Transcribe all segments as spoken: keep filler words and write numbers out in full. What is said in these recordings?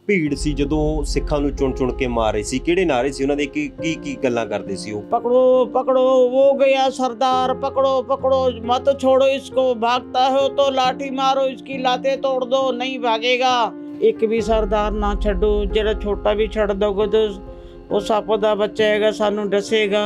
ਭੀੜ ਸੀ ਜਦੋਂ ਸਿੱਖਾਂ ਨੂੰ ਚੁਣ ਚੁਣ ਕੇ ਮਾਰ ਰਹੇ ਸੀ, ਕਿਹੜੇ ਨਾਰੇ ਸੀ ਉਹਨਾਂ ਦੇ, ਕੀ ਕੀ ਕੀ ਗੱਲਾਂ ਕਰਦੇ ਸੀ ਉਹ? पकड़ो पकड़ो वो गया सरदार, पकड़ो पकड़ो मत छोड़ो इसको, भागता हो तो लाठी मारो, इसकी लातें तोड़ दो, नहीं भागेगा। एक भी सरदार ना छड्डो, जरा छोटा भी छड़ दोगे तो वो सप दा बच्चा हैगा, सानू डसेगा।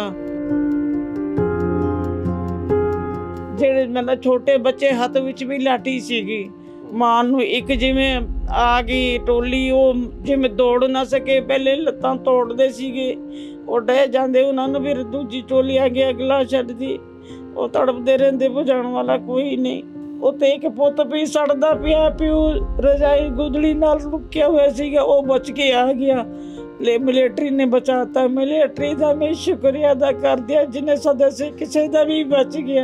ਜਿਹੜੇ ਮਤਲਬ ਛੋਟੇ ਬੱਚੇ ਹੱਥ ਵਿੱਚ ਵੀ ਲਾਠੀ ਸੀਗੀ, ਮਾਨ ਨੂੰ ਇੱਕ ਜਿਵੇਂ ਆ ਗਈ ਟੋਲੀ, ਉਹ ਜਿਵੇਂ ਦੌੜ ਨਾ ਸਕੇ, ਪਹਿਲੇ ਲੱਤਾਂ ਤੋੜਦੇ ਸੀਗੇ, ਉਹ ਡਹਿ ਜਾਂਦੇ, ਉਹਨਾਂ ਨੂੰ ਫਿਰ ਦੂਜੀ ਟੋਲੀ ਆ ਕੇ ਅਗਲਾ ਛੱਡਦੀ, ਉਹ ਤੜਪਦੇ ਰਹਿੰਦੇ, ਬੁਝਾਉਣ ਵਾਲਾ ਕੋਈ ਨਹੀਂ। ਉੱਥੇ ਇੱਕ ਪੁੱਤ ਵੀ ਸੜਦਾ ਪਿਆ, ਪਿਓ ਰਜਾਈ ਗੁਦੜੀ ਨਾਲ ਲੁਕਿਆ ਹੋਇਆ ਸੀਗਾ, ਉਹ ਬਚ ਕੇ ਆ ਗਿਆ। ले मिलिट्री ने बचाता, मिलिट्री का मैं शुक्रिया अदा कर दिया जिन्हें सदस्य किसी का भी बच गया।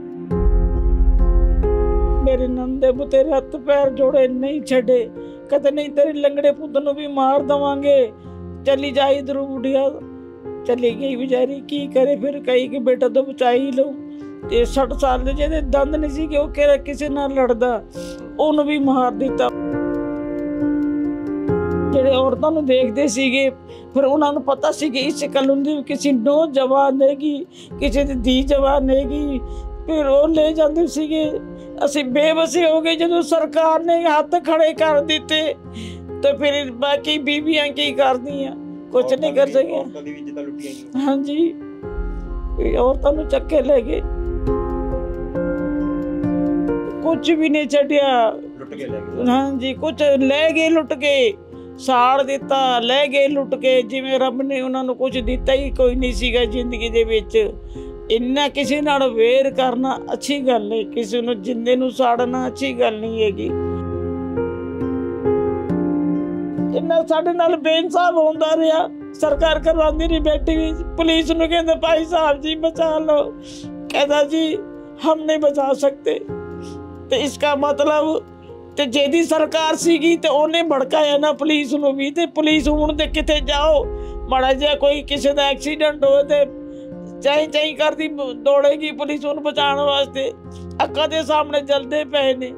मेरे नंदे तेरे हथ पैर जोड़े, नहीं छड़े, कहते नहीं तेरे लंगड़े पुत नूं भी मार देवांगे। चली जाई इधरों बुढ़िया, चली गई बेचारी, की करे फिर, कही कि बेटा तो बचा ही लो। ते सठ साल दे जिहदे दंद नहीं सी, वो कह किसी नाल लड़दा, उहनूं भी मार दिता। ਜਿਹੜੇ ਔਰਤਾਂ ਨੂੰ ਦੇਖਦੇ ਸੀਗੇ, ਫਿਰ ਉਹਨਾਂ ਨੂੰ ਪਤਾ ਸੀ ਕਿ ਇਸ ਕਲੋਨੀ ਵਿੱਚ ਕਿਸੇ ਨੌਜਵਾਨ ਹੈਗੀ, ਕਿਸੇ ਦੀ ਧੀ ਜਵਾਨ ਹੈਗੀ, ਫਿਰ ਉਹ ਲੈ ਜਾਂਦੇ ਸੀਗੇ। ਅਸੀਂ ਬੇਬਸੀ ਹੋ ਗਏ ਜਦੋਂ ਸਰਕਾਰ ਨੇ ਹੱਥ ਖੜੇ ਕਰ ਦਿੱਤੇ, ਤੇ ਫਿਰ ਬਾਕੀ ਬੀਬੀਆਂ ਕੀ ਕਰਦੀਆਂ, ਕੁਝ ਨਹੀਂ ਕਰ ਸਕੀਆਂ। ਹਾਂਜੀ, ਔਰਤਾਂ ਨੂੰ ਚੱਕੇ ਲੈ ਗਏ, ਕੁਝ ਵੀ ਨਹੀਂ ਛੱਡਿਆ। ਹਾਂਜੀ, ਕੁਝ ਲੈ ਗਏ, ਲੁੱਟ ਕੇ ਸਾੜ ਦਿੱਤਾ, ਲੈ ਗਏ ਲੁੱਟ ਕੇ, ਜਿਵੇਂ ਰੱਬ ਨੇ ਉਹਨਾਂ ਨੂੰ ਕੁਝ ਦਿੱਤਾ ਹੀ ਕੋਈ ਨਹੀਂ ਸੀਗਾ ਜ਼ਿੰਦਗੀ ਦੇ ਵਿੱਚ। ਇੰਨਾ ਕਿਸੇ ਨਾਲ ਵੇਰ ਕਰਨਾ ਅੱਛੀ ਗੱਲ ਨਹੀਂ, ਕਿਸੇ ਨੂੰ ਜਿੰਦੇ ਨੂੰ ਸਾੜਨਾ ਅੱਛੀ ਗੱਲ ਨਹੀਂ ਹੈਗੀ। ਇੰਨਾ ਸਾਡੇ ਨਾਲ ਬੇਇਨਸਾਫ ਹੁੰਦਾ ਰਿਹਾ, ਸਰਕਾਰ ਕਰਵਾਉਂਦੀ ਨਹੀਂ ਬੈਠੀ ਵੀ। ਪੁਲਿਸ ਨੂੰ ਕਹਿੰਦੇ ਭਾਈ ਸਾਹਿਬ ਜੀ ਬਚਾ ਲਓ, ਕਹਿੰਦਾ ਜੀ ਹਮ ਨਹੀਂ ਬਚਾ ਸਕਤੇ। ਤੇ ਇਸਕਾ ਮਤਲਬ ਤੇ ਜਿਹਦੀ ਸਰਕਾਰ ਸੀਗੀ ਤੇ ਉਹਨੇ ਭੜਕਾਇਆ ਨਾ ਪੁਲਿਸ ਨੂੰ ਵੀ। ਤੇ ਪੁਲਿਸ ਹੁਣ ਤੇ ਕਿਤੇ ਜਾਓ, ਮਾੜਾ ਜਿਹਾ ਕੋਈ ਕਿਸੇ ਦਾ ਐਕਸੀਡੈਂਟ ਹੋਵੇ ਤੇ ਚਾਈ ਚਾਈ ਕਰਦੀ ਦੌੜੇਗੀ ਪੁਲਿਸ ਉਹਨੂੰ ਬਚਾਉਣ ਵਾਸਤੇ, ਅੱਖਾਂ ਦੇ ਸਾਹਮਣੇ ਜਲਦੇ ਪਏ ਨੇ।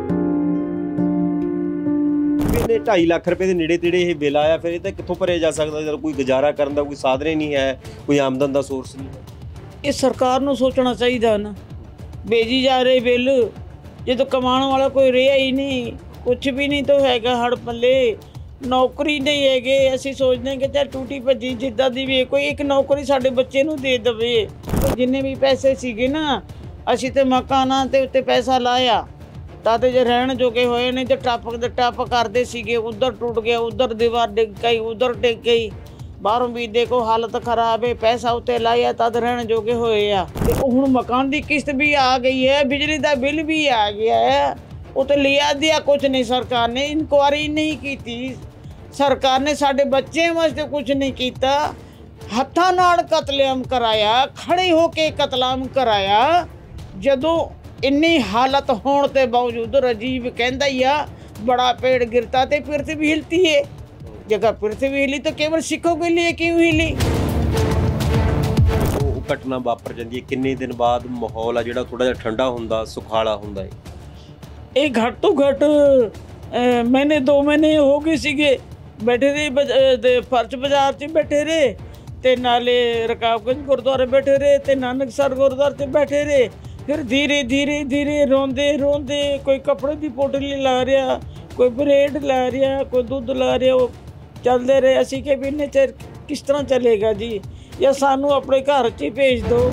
ਇਹਨੇ ਢਾਈ ਲੱਖ ਰੁਪਏ ਦੇ ਨੇੜੇ ਤੇੜੇ ਇਹ ਬਿੱਲ ਆਇਆ, ਫਿਰ ਇਹ ਤਾਂ ਕਿੱਥੋਂ ਭਰਿਆ ਜਾ ਸਕਦਾ ਜਦੋਂ ਕੋਈ ਗੁਜ਼ਾਰਾ ਕਰਨ ਦਾ ਕੋਈ ਸਾਧਨ ਹੀ ਨਹੀਂ ਹੈ, ਕੋਈ ਆਮਦਨ ਦਾ ਸੋਰਸ ਨਹੀਂ ਹੈ? ਇਹ ਸਰਕਾਰ ਨੂੰ ਸੋਚਣਾ ਚਾਹੀਦਾ ਨਾ, ਭੇਜੀ ਜਾ ਰਹੇ ਬਿੱਲ, ਜਦੋਂ ਕਮਾਉਣ ਵਾਲਾ ਕੋਈ ਰਿਹਾ ਹੀ ਨਹੀਂ, ਕੁਛ ਵੀ ਨਹੀਂ ਤਾਂ ਹੈਗਾ, ਹੜ ਪੱਲੇ ਨੌਕਰੀ ਨਹੀਂ ਹੈਗੇ। ਅਸੀਂ ਸੋਚਦੇ ਕਿ ਚਾਹੇ ਟੂਟੀ ਭੱਜੀ ਜਿੱਦਾਂ ਦੀ ਵੀ ਕੋਈ ਇੱਕ ਨੌਕਰੀ ਸਾਡੇ ਬੱਚੇ ਨੂੰ ਦੇ ਦੇਵੇ। ਜਿੰਨੇ ਵੀ ਪੈਸੇ ਸੀਗੇ ਨਾ, ਅਸੀਂ ਤੇ ਮਕਾਨਾਂ ਦੇ ਉੱਤੇ ਪੈਸਾ ਲਾਇਆ ਤਾਂ ਤੇ ਜੇ ਰਹਿਣ ਜੋਗੇ ਹੋਏ ਨਹੀਂ ਤੇ ਟੱਪ ਦੇ ਟੱਪ ਕਰਦੇ ਸੀਗੇ, ਉੱਧਰ ਟੁੱਟ ਗਿਆ, ਉੱਧਰ ਦੀਵਾਰ ਡਿੱਗ ਗਈ, ਉੱਧਰ ਡਿੱਗ ਗਈ, ਬਾਹਰੋਂ ਵੀ ਦੇਖੋ ਹਾਲਤ ਖਰਾਬ ਹੈ, ਪੈਸਾ ਉੱਤੇ ਲਾਇਆ ਤਦ ਰਹਿਣ ਜੋਗੇ ਹੋਏ ਆ। ਤੇ ਹੁਣ ਮਕਾਨ ਦੀ ਕਿਸ਼ਤ ਵੀ ਆ ਗਈ ਹੈ, ਬਿਜਲੀ ਦਾ ਬਿੱਲ ਵੀ ਆ ਗਿਆ ਹੈ, ਉਹ ਤੇ ਲਿਆ ਦਿਆ ਕੁਝ ਨਹੀਂ। ਸਰਕਾਰ ਨੇ ਇਨਕੁਆਰੀ ਨਹੀਂ ਕੀਤੀ, ਸਰਕਾਰ ਨੇ ਸਾਡੇ ਬੱਚਿਆਂ ਵਾਸਤੇ ਕੁਝ ਨਹੀਂ ਕੀਤਾ। ਹੱਥਾਂ ਨਾਲ ਕਤਲੇਆਮ ਕਰਾਇਆ, ਖੜੇ ਹੋ ਕੇ ਕਤਲੇਆਮ ਕਰਾਇਆ। ਜਦੋਂ ਇੰਨੀ ਹਾਲਤ ਹੋਣ ਤੇ ਬਾਵਜੂਦ ਰਾਜੀਵ ਕਹਿੰਦਾ ਹੀ ਆ ਬੜਾ पेड़ गिरता ਤੇ पृथ्वी हिलती है। जगह पृथ्वी हिली तो केवल सिखों के लिए क्यों हिली? ਉਹ ਘਟਨਾ ਵਾਪਰ ਜਾਂਦੀ ਹੈ, ਕਿੰਨੇ ਦਿਨ ਬਾਅਦ ਮਾਹੌਲ ਆ ਜਿਹੜਾ ਥੋੜਾ ਜਿਹਾ ਠੰਡਾ ਹੁੰਦਾ, ਸੁਖਾਲਾ ਹੁੰਦਾ ਹੈ? ਇਹ ਘੱਟ ਤੋਂ ਘੱਟ ਮਹੀਨੇ ਦੋ ਮਹੀਨੇ ਹੋ ਗਏ ਸੀਗੇ ਬੈਠੇ ਰਹੇ, ਫਰਸ਼ ਬਾਜ਼ਾਰ 'ਚ ਬੈਠੇ ਰਹੇ ਤੇ ਨਾਲੇ ਰਕਾਬਗੰਜ ਗੁਰਦੁਆਰੇ ਬੈਠੇ ਰਹੇ ਤੇ ਨਾਨਕਸਰ ਗੁਰਦੁਆਰੇ 'ਤੇ ਬੈਠੇ ਰਹੇ। ਫਿਰ ਧੀਰੇ ਧੀਰੇ ਧੀਰੇ ਰੋਂਦੇ ਰੋਂਦੇ ਕੋਈ ਕੱਪੜੇ ਦੀ ਪੋਟਲੀ ਲਾ ਰਿਹਾ, ਕੋਈ ਬਰੇਡ ਲਾ ਰਿਹਾ, ਕੋਈ ਦੁੱਧ ਲਾ ਰਿਹਾ, ਉਹ ਚੱਲਦੇ ਰਹੇ। ਅਸੀਂ ਕਿ ਵੀ ਇੰਨੇ ਚਿਰ ਕਿਸ ਤਰ੍ਹਾਂ ਚੱਲੇਗਾ ਜੀ, ਜਾਂ ਸਾਨੂੰ ਆਪਣੇ ਘਰ 'ਚ ਹੀ ਭੇਜ ਦਿਓ।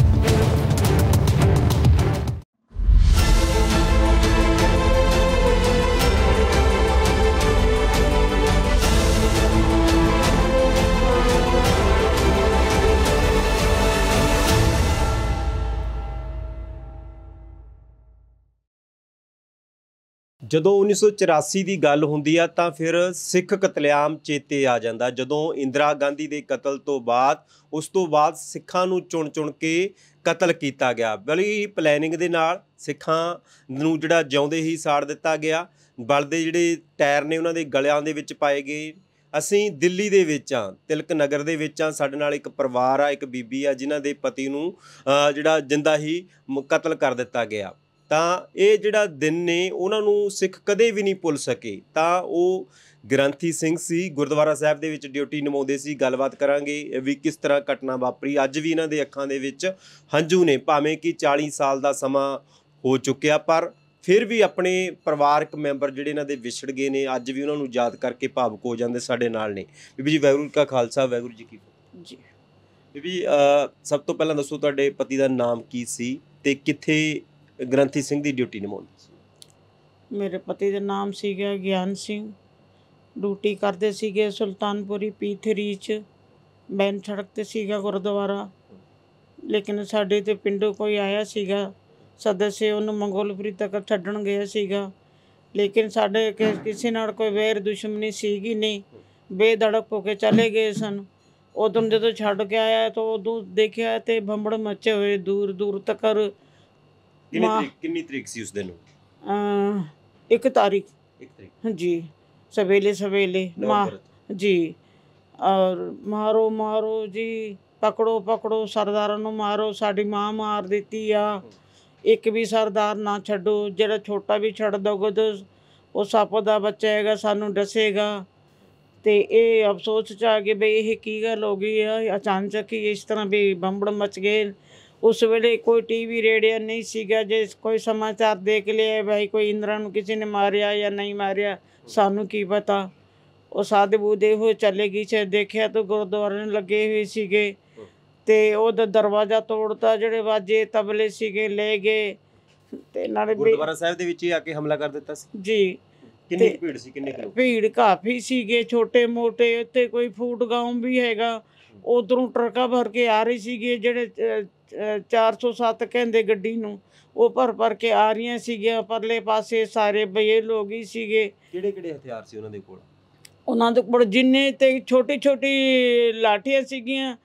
ਜਦੋਂ ਉੱਨੀ ਸੌ ਚੁਰਾਸੀ ਦੀ ਗੱਲ ਹੁੰਦੀ ਆ ਤਾਂ ਫਿਰ ਸਿੱਖ ਕਤਲੇਆਮ ਚੇਤੇ ਆ ਜਾਂਦਾ। ਜਦੋਂ ਇੰਦਰਾ ਗਾਂਧੀ ਦੇ ਕਤਲ ਤੋਂ ਬਾਅਦ ਉਸ ਤੋਂ ਬਾਅਦ ਸਿੱਖਾਂ ਨੂੰ ਚੁਣ ਚੁਣ ਕੇ ਕਤਲ ਕੀਤਾ ਗਿਆ, ਬੜੀ ਪਲੈਨਿੰਗ ਦੇ ਨਾਲ ਸਿੱਖਾਂ ਨੂੰ ਜਿਹੜਾ ਜਿਉਂਦੇ ਹੀ ਸਾੜ ਦਿੱਤਾ ਗਿਆ। ਬਲਦੇ ਜਿਹੜੇ ਟਾਇਰ ਨੇ ਉਹਨਾਂ ਦੇ ਗਲਿਆਂ ਦੇ ਵਿੱਚ ਪਾਏ ਗਏ। ਅਸੀਂ ਦਿੱਲੀ ਦੇ ਵਿੱਚ ਹਾਂ, ਤਿਲਕ ਨਗਰ ਦੇ ਵਿੱਚ ਹਾਂ। ਸਾਡੇ ਨਾਲ ਇੱਕ ਪਰਿਵਾਰ ਆ, ਇੱਕ ਬੀਬੀ ਆ ਜਿਨ੍ਹਾਂ ਦੇ ਪਤੀ ਨੂੰ ਜਿਹੜਾ ਜਿੰਦਾ ਹੀ ਕਤਲ ਕਰ ਦਿੱਤਾ ਗਿਆ। ਤਾਂ ਇਹ ਜਿਹੜਾ ਦਿਨ ਨੇ ਉਹਨਾਂ ਨੂੰ ਸਿੱਖ ਕਦੇ ਵੀ ਨਹੀਂ ਭੁੱਲ ਸਕੇ। ਤਾਂ ਉਹ ਗ੍ਰੰਥੀ ਸਿੰਘ ਸੀ, ਗੁਰਦੁਆਰਾ ਸਾਹਿਬ ਦੇ ਵਿੱਚ ਡਿਊਟੀ ਨਿਭਾਉਂਦੇ ਸੀ। ਗੱਲਬਾਤ ਕਰਾਂਗੇ ਵੀ ਕਿਸ ਤਰ੍ਹਾਂ ਘਟਨਾ ਵਾਪਰੀ। ਅੱਜ ਵੀ ਇਹਨਾਂ ਦੇ ਅੱਖਾਂ ਦੇ ਵਿੱਚ ਹੰਝੂ ਨੇ, ਭਾਵੇਂ ਕਿ ਚਾਲੀ ਸਾਲ ਦਾ ਸਮਾਂ ਹੋ ਚੁੱਕਿਆ, ਪਰ ਫਿਰ ਵੀ ਆਪਣੇ ਪਰਿਵਾਰਕ ਮੈਂਬਰ ਜਿਹੜੇ ਇਹਨਾਂ ਦੇ ਵਿਛੜ ਗਏ ਨੇ, ਅੱਜ ਵੀ ਉਹਨਾਂ ਨੂੰ ਯਾਦ ਕਰਕੇ ਭਾਵੁਕ ਹੋ ਜਾਂਦੇ। ਸਾਡੇ ਨਾਲ ਨੇ ਬੀਬੀ ਜੀ। ਵਾਹਿਗੁਰੂ ਕਾ ਖਾਲਸਾ, ਵਾਹਿਗੁਰੂ ਜੀ ਕੀ ਫਤਿਹ ਜੀ। ਬੀਬੀ ਸਭ ਤੋਂ ਪਹਿਲਾਂ ਦੱਸੋ ਤੁਹਾਡੇ ਪਤੀ ਦਾ ਨਾਮ ਕੀ ਸੀ ਤੇ ਕਿੱਥੇ ਗ੍ਰੰਥੀ ਸਿੰਘ ਦੀ ਡਿਊਟੀ ਨਿਭਾਉਂਦੇ ਸੀ? ਮੇਰੇ ਪਤੀ ਦਾ ਨਾਮ ਸੀਗਾ ਗਿਆਨ ਸਿੰਘ, ਡਿਊਟੀ ਕਰਦੇ ਸੀਗੇ ਸੁਲਤਾਨਪੁਰੀ ਪੀ ਥਰੀ 'ਚ, ਬੈਨ ਸੜਕ 'ਤੇ ਸੀਗਾ ਗੁਰਦੁਆਰਾ। ਲੇਕਿਨ ਸਾਡੇ ਤੇ ਪਿੰਡੋਂ ਕੋਈ ਆਇਆ ਸੀਗਾ ਸਦੱਸਿਆ, ਉਹਨੂੰ ਮੰਗੋਲਪੁਰੀ ਤੱਕ ਛੱਡਣ ਗਿਆ ਸੀਗਾ। ਲੇਕਿਨ ਸਾਡੇ ਕਿਸੇ ਨਾਲ ਕੋਈ ਵੈਰ ਦੁਸ਼ਮਣੀ ਸੀਗੀ ਨਹੀਂ, ਬੇਧੜਕ ਹੋ ਕੇ ਚਲੇ ਗਏ ਸਨ। ਉਦੋਂ ਜਦੋਂ ਛੱਡ ਕੇ ਆਇਆ ਤਾਂ ਉਦੋਂ ਦੇਖਿਆ ਤੇ ਭੰਬੜ ਮੱਚੇ ਹੋਏ ਦੂਰ ਦੂਰ ਤੱਕ। ਕਿੰਨੀ ਤਰੀਕ ਸੀ ਉਸ ਦਿਨ? ਇੱਕ ਤਾਰੀਖ ਇੱਕ ਤਰੀਕ ਹਾਂਜੀ, ਸਵੇਲੇ ਸਵੇਲੇ ਮਾਂ ਜੀ। ਔਰ ਮਾਰੋ ਮਾਰੋ ਜੀ, ਪਕੜੋ ਪਕੜੋ ਸਰਦਾਰਾਂ ਨੂੰ ਮਾਰੋ, ਸਾਡੀ ਮਾਂ ਮਾਰ ਦਿੱਤੀ ਆ, ਇੱਕ ਵੀ ਸਰਦਾਰ ਨਾ ਛੱਡੋ, ਜਿਹੜਾ ਛੋਟਾ ਵੀ ਛੱਡ ਦੋਗੇ ਤਾਂ ਉਹ ਸੱਪ ਦਾ ਬੱਚਾ ਹੈਗਾ, ਸਾਨੂੰ ਦੱਸੇਗਾ। ਤੇ ਇਹ ਅਫਸੋਸ 'ਚ ਆ ਗਏ ਬਈ ਇਹ ਕੀ ਗੱਲ ਹੋ ਗਈ ਆ, ਅਚਾਨਕ ਹੀ ਇਸ ਤਰ੍ਹਾਂ ਵੀ ਬੰਬੜ ਮਚ ਗਏ। ਉਸ ਵੇਲੇ ਕੋਈ ਟੀ ਵੀ ਰੇਡੀਓ ਨਹੀਂ ਸੀਗਾ, ਜੇ ਕੋਈ ਸਮਾਚਾਰ ਦੇਖ ਲਿਆ ਭਾਈ ਕੋਈ ਇੰਦਰਾ ਨੂੰ ਕਿਸੇ ਨੇ ਮਾਰਿਆ ਜਾਂ ਨਹੀਂ ਮਾਰਿਆ, ਸਾਨੂੰ ਕੀ ਪਤਾ। ਉਹ ਸਾਦੇ ਬੂਦੇ ਹੋਏ ਚਲੇ ਗਈ ਸੀ। ਦੇਖਿਆ ਤਾਂ ਗੁਰਦੁਆਰੇ ਨੂੰ ਲੱਗੇ ਹੋਏ ਸੀਗੇ ਤੇ ਉਹਦਾ ਦਰਵਾਜ਼ਾ ਤੋੜਤਾ, ਜਿਹੜੇ ਵਾਜੇ ਤਬਲੇ ਸੀਗੇ ਲੈ ਗਏ ਤੇ ਨਾਲੇ ਗੁਰਦੁਆਰਾ ਸਾਹਿਬ ਦੇ ਵਿੱਚ ਹੀ ਆ ਕੇ ਹਮਲਾ ਕਰ ਦਿੱਤਾ ਸੀ ਜੀ। ਕਿੰਨੀ ਭੀੜ ਸੀ? ਕਿੰਨੇ ਕਿਲੋ ਭੀੜ ਕਾਫੀ ਸੀਗੇ, ਛੋਟੇ ਮੋਟੇ। ਉੱਥੇ ਕੋਈ ਫੂਡ ਗਾਉਂ ਵੀ ਹੈਗਾ, ਉਧਰੋਂ ਟਰੱਕਾਂ ਭਰ ਕੇ ਆ ਰਹੀ ਸੀਗੇ, ਜਿਹੜੇ ਚਾਰ ਸੌ ਸੱਤ ਕਹਿੰਦੇ ਗੱਡੀ ਨੂੰ, ਉਹ ਭਰ ਭਰ ਕੇ ਆ ਰਹੀਆਂ ਸੀਗੀਆਂ। ਪਰਲੇ ਪਾਸੇ ਸਾਰੇ ਬਈਏ ਲੋਕ ਹੀ ਸੀਗੇ। ਕਿਹੜੇ ਕਿਹੜੇ ਹਥਿਆਰ ਸੀ ਉਹਨਾਂ ਦੇ ਕੋਲ? ਉਹਨਾਂ ਦੇ ਕੋਲ ਜਿੰਨੇ ਤੇ ਛੋਟੀ ਛੋਟੀ ਲਾਠੀਆਂ ਸੀਗੀਆਂ,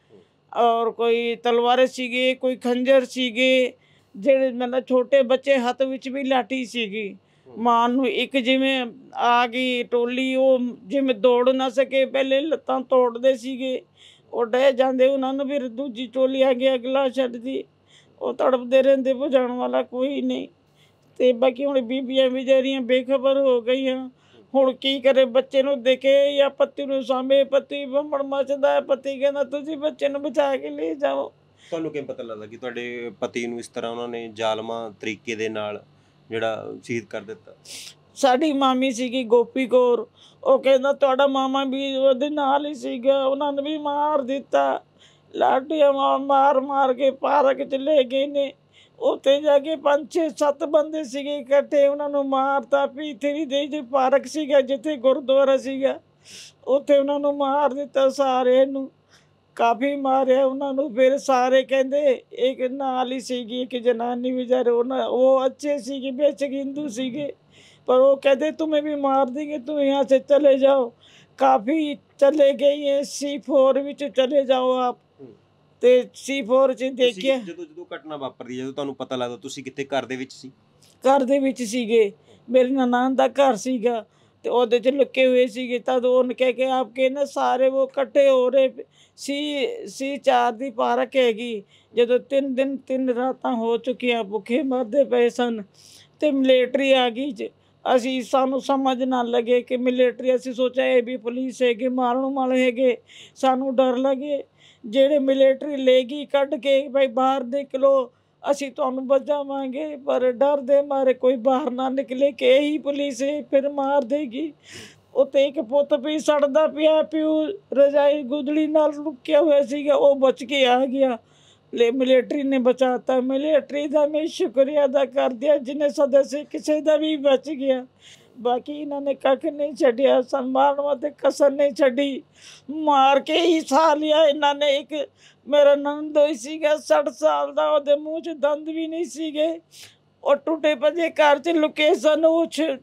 ਔਰ ਕੋਈ ਤਲਵਾਰ ਸੀਗੇ, ਕੋਈ ਖੰਜਰ ਸੀਗੇ, ਜਿਹੜੇ ਮਤਲਬ ਛੋਟੇ ਬੱਚੇ ਹੱਥ ਵਿੱਚ ਵੀ ਲਾਠੀ ਸੀਗੀ। ਮਾਂ ਨੂੰ ਇੱਕ ਜਿਵੇਂ ਆ ਗਈ ਟੋਲੀ, ਉਹ ਜਿਵੇਂ ਦੌੜ ਨਾ ਸਕੇ, ਪਹਿਲੇ ਲੱਤਾਂ ਤੋੜਦੇ ਸੀਗੇ, ਉਹ ਡਹਿ ਜਾਂਦੇ, ਉਹਨਾਂ ਨੂੰ ਫਿਰ ਦੂਜੀ ਟੋਲੀ ਆ ਗਈ ਅਗਲਾ ਛੱਡਦੀ, ਉਹ ਤੜਪਦੇ ਰਹਿੰਦੇ, ਬੁਝਾਉਣ ਵਾਲਾ ਕੋਈ ਨਹੀਂ। ਤੇ ਬਾਕੀ ਹੁਣ ਬੀਬੀਆਂ ਵਿਚਾਰੀਆਂ ਬੇਖਬਰ ਹੋ ਗਈਆਂ, ਹੁਣ ਕੀ ਕਰੇ। ਬੱਚੇ ਨੂੰ ਦੇਖੇ ਜਾਂ ਪਤੀ ਨੂੰ ਸਾਂਭੇ, ਪਤੀ ਬੰਬੜ ਮੱਚਦਾ ਹੈ, ਪਤੀ ਕਹਿੰਦਾ ਤੁਸੀਂ ਬੱਚੇ ਨੂੰ ਬਚਾ ਕੇ ਲੈ ਜਾਓ। ਤੁਹਾਨੂੰ ਕਿਵੇਂ ਪਤਾ ਲੱਗਦਾ ਕਿ ਤੁਹਾਡੇ ਪਤੀ ਨੂੰ ਇਸ ਤਰ੍ਹਾਂ ਉਹਨਾਂ ਨੇ ਜ਼ਾਲਮਾਂ ਤਰੀਕੇ ਦੇ ਨਾਲ ਜਿਹੜਾ ਸ਼ਹੀਦ ਕਰ ਦਿੱਤਾ? ਸਾਡੀ ਮਾਮੀ ਸੀਗੀ ਗੋਪੀ ਕੌਰ, ਉਹ ਕਹਿੰਦਾ ਤੁਹਾਡਾ ਮਾਮਾ ਵੀ ਉਹਦੇ ਨਾਲ ਹੀ ਸੀਗਾ, ਉਹਨਾਂ ਨੇ ਵੀ ਮਾਰ ਦਿੱਤਾ। ਲਾਠੀਆਂ ਮਾਰ ਮਾਰ ਕੇ ਪਾਰਕ 'ਚ ਲੈ ਗਏ ਨੇ। ਉੱਥੇ ਜਾ ਕੇ ਪੰਜ ਛੇ ਸੱਤ ਬੰਦੇ ਸੀਗੇ ਇਕੱਠੇ, ਉਹਨਾਂ ਨੂੰ ਮਾਰਤਾ। ਪੀਥਰੀ ਦੇ ਜੇ ਪਾਰਕ ਸੀਗਾ ਜਿੱਥੇ ਗੁਰਦੁਆਰਾ ਸੀਗਾ, ਉੱਥੇ ਉਹਨਾਂ ਨੂੰ ਮਾਰ ਦਿੱਤਾ ਸਾਰਿਆਂ ਨੂੰ, ਕਾਫੀ ਮਾਰਿਆ ਉਹਨਾਂ ਨੂੰ। ਫਿਰ ਸਾਰੇ ਕਹਿੰਦੇ ਇੱਕ ਨਾਲ ਹੀ ਸੀਗੀ ਇੱਕ ਜਨਾਨੀ ਵਿਚਾਰੇ, ਉਹਨਾਂ ਉਹ ਅੱਛੇ ਸੀਗੇ, ਬੇਸ਼ੱਕ ਹਿੰਦੂ ਸੀਗੇ, पर वो कहते तुम्हें भी मार देंगे, तुम यहाँ से चले जाओ। काफ़ी चले गई है, सी फोर विच चले जाओ आप। ਤੇ ਸੀ ਫੋਰ 'ਚ ਦੇਖਿਆ ਜਦੋਂ ਜਦੋਂ ਘਟਨਾ ਵਾਪਰਦੀ, ਜਦੋਂ ਤੁਹਾਨੂੰ ਪਤਾ ਲੱਗਦਾ, ਤੁਸੀਂ ਕਿੱਥੇ ਘਰ ਦੇ ਵਿੱਚ ਸੀ? ਘਰ ਦੇ ਵਿੱਚ ਸੀਗੇ, ਮੇਰੀ ਨਨਾਣ ਦਾ ਘਰ ਸੀਗਾ ਤੇ ਉਹਦੇ 'ਚ ਲੁਕੇ ਹੋਏ ਸੀਗੇ। ਤਦ ਉਹਨੇ ਕਹਿ ਕੇ ਆਪਕੇ ਨਾ ਸਾਰੇ ਉਹ ਇਕੱਠੇ ਹੋ ਰਹੇ ਸੀ। ਸੀ ਚਾਰ ਦੀ ਪਾਰਕ ਹੈਗੀ, ਜਦੋਂ ਤਿੰਨ ਦਿਨ ਤਿੰਨ ਰਾਤਾਂ ਹੋ ਚੁੱਕੀਆਂ, ਭੁੱਖੇ ਮਰਦੇ ਪਏ ਸਨ ਤੇ ਮਿਲਟਰੀ ਆ ਗਈ 'ਚ। ਅਸੀਂ ਸਾਨੂੰ ਸਮਝ ਨਾ ਲੱਗੇ ਕਿ ਮਿਲਟਰੀ, ਅਸੀਂ ਸੋਚਿਆ ਇਹ ਵੀ ਪੁਲਿਸ ਹੈਗੇ, ਮਾਰਨ ਵਾਲੇ ਹੈਗੇ, ਸਾਨੂੰ ਡਰ ਲੱਗੇ। ਜਿਹੜੇ ਮਿਲਟਰੀ ਲੈ ਗਈ ਕੱਢ ਕੇ ਭਾਈ ਬਾਹਰ ਨਿਕਲੋ, ਅਸੀਂ ਤੁਹਾਨੂੰ ਬਚਾਵਾਂਗੇ, ਪਰ ਡਰ ਦੇ ਮਾਰੇ ਕੋਈ ਬਾਹਰ ਨਾ ਨਿਕਲੇ ਕਿ ਇਹੀ ਪੁਲਿਸ ਹੈ ਫਿਰ ਮਾਰ ਦੇਗੀ। ਉੱਥੇ ਇੱਕ ਪੁੱਤ ਵੀ ਸੜਦਾ ਪਿਆ, ਪਿਓ ਰਜਾਈ ਗੁਦੜੀ ਨਾਲ ਲੁਕਿਆ ਹੋਇਆ ਸੀਗਾ, ਉਹ ਬਚ ਕੇ ਆ ਗਿਆ। ਲੈ ਮਿਲਟਰੀ ਨੇ ਬਚਾਤਾ। ਮਿਲਟਰੀ ਦਾ ਮੈਂ ਸ਼ੁਕਰੀਆ ਅਦਾ ਕਰਦਿਆ ਜਿਹਨੇ ਸਦस्य ਕਿਸੇ ਦਾ ਵੀ ਬਚ ਗਿਆ। ਬਾਕੀ ਇਹਨਾਂ ਨੇ ਕੱਖ ਨਹੀਂ ਛੱਡਿਆ, ਸਨਮਾਨ ਵਾਸਤੇ ਕਸਰ ਨਹੀਂ ਛੱਡੀ, ਮਾਰ ਕੇ ਹੀ ਸਾਹ ਲਿਆ ਇਹਨਾਂ ਨੇ। ਇੱਕ ਮੇਰਾ ਨੰਦੋਈ ਸੀਗਾ ਸੱਠ ਸਾਲ ਦਾ, ਉਹਦੇ ਮੂੰਹ 'ਚ ਦੰਦ ਵੀ ਨਹੀਂ ਸੀਗੇ, ਉਹ ਟੁੱਟੇ ਭੱਜੇ ਘਰ 'ਚ ਲੁਕੇ ਸਨ। ਉਹ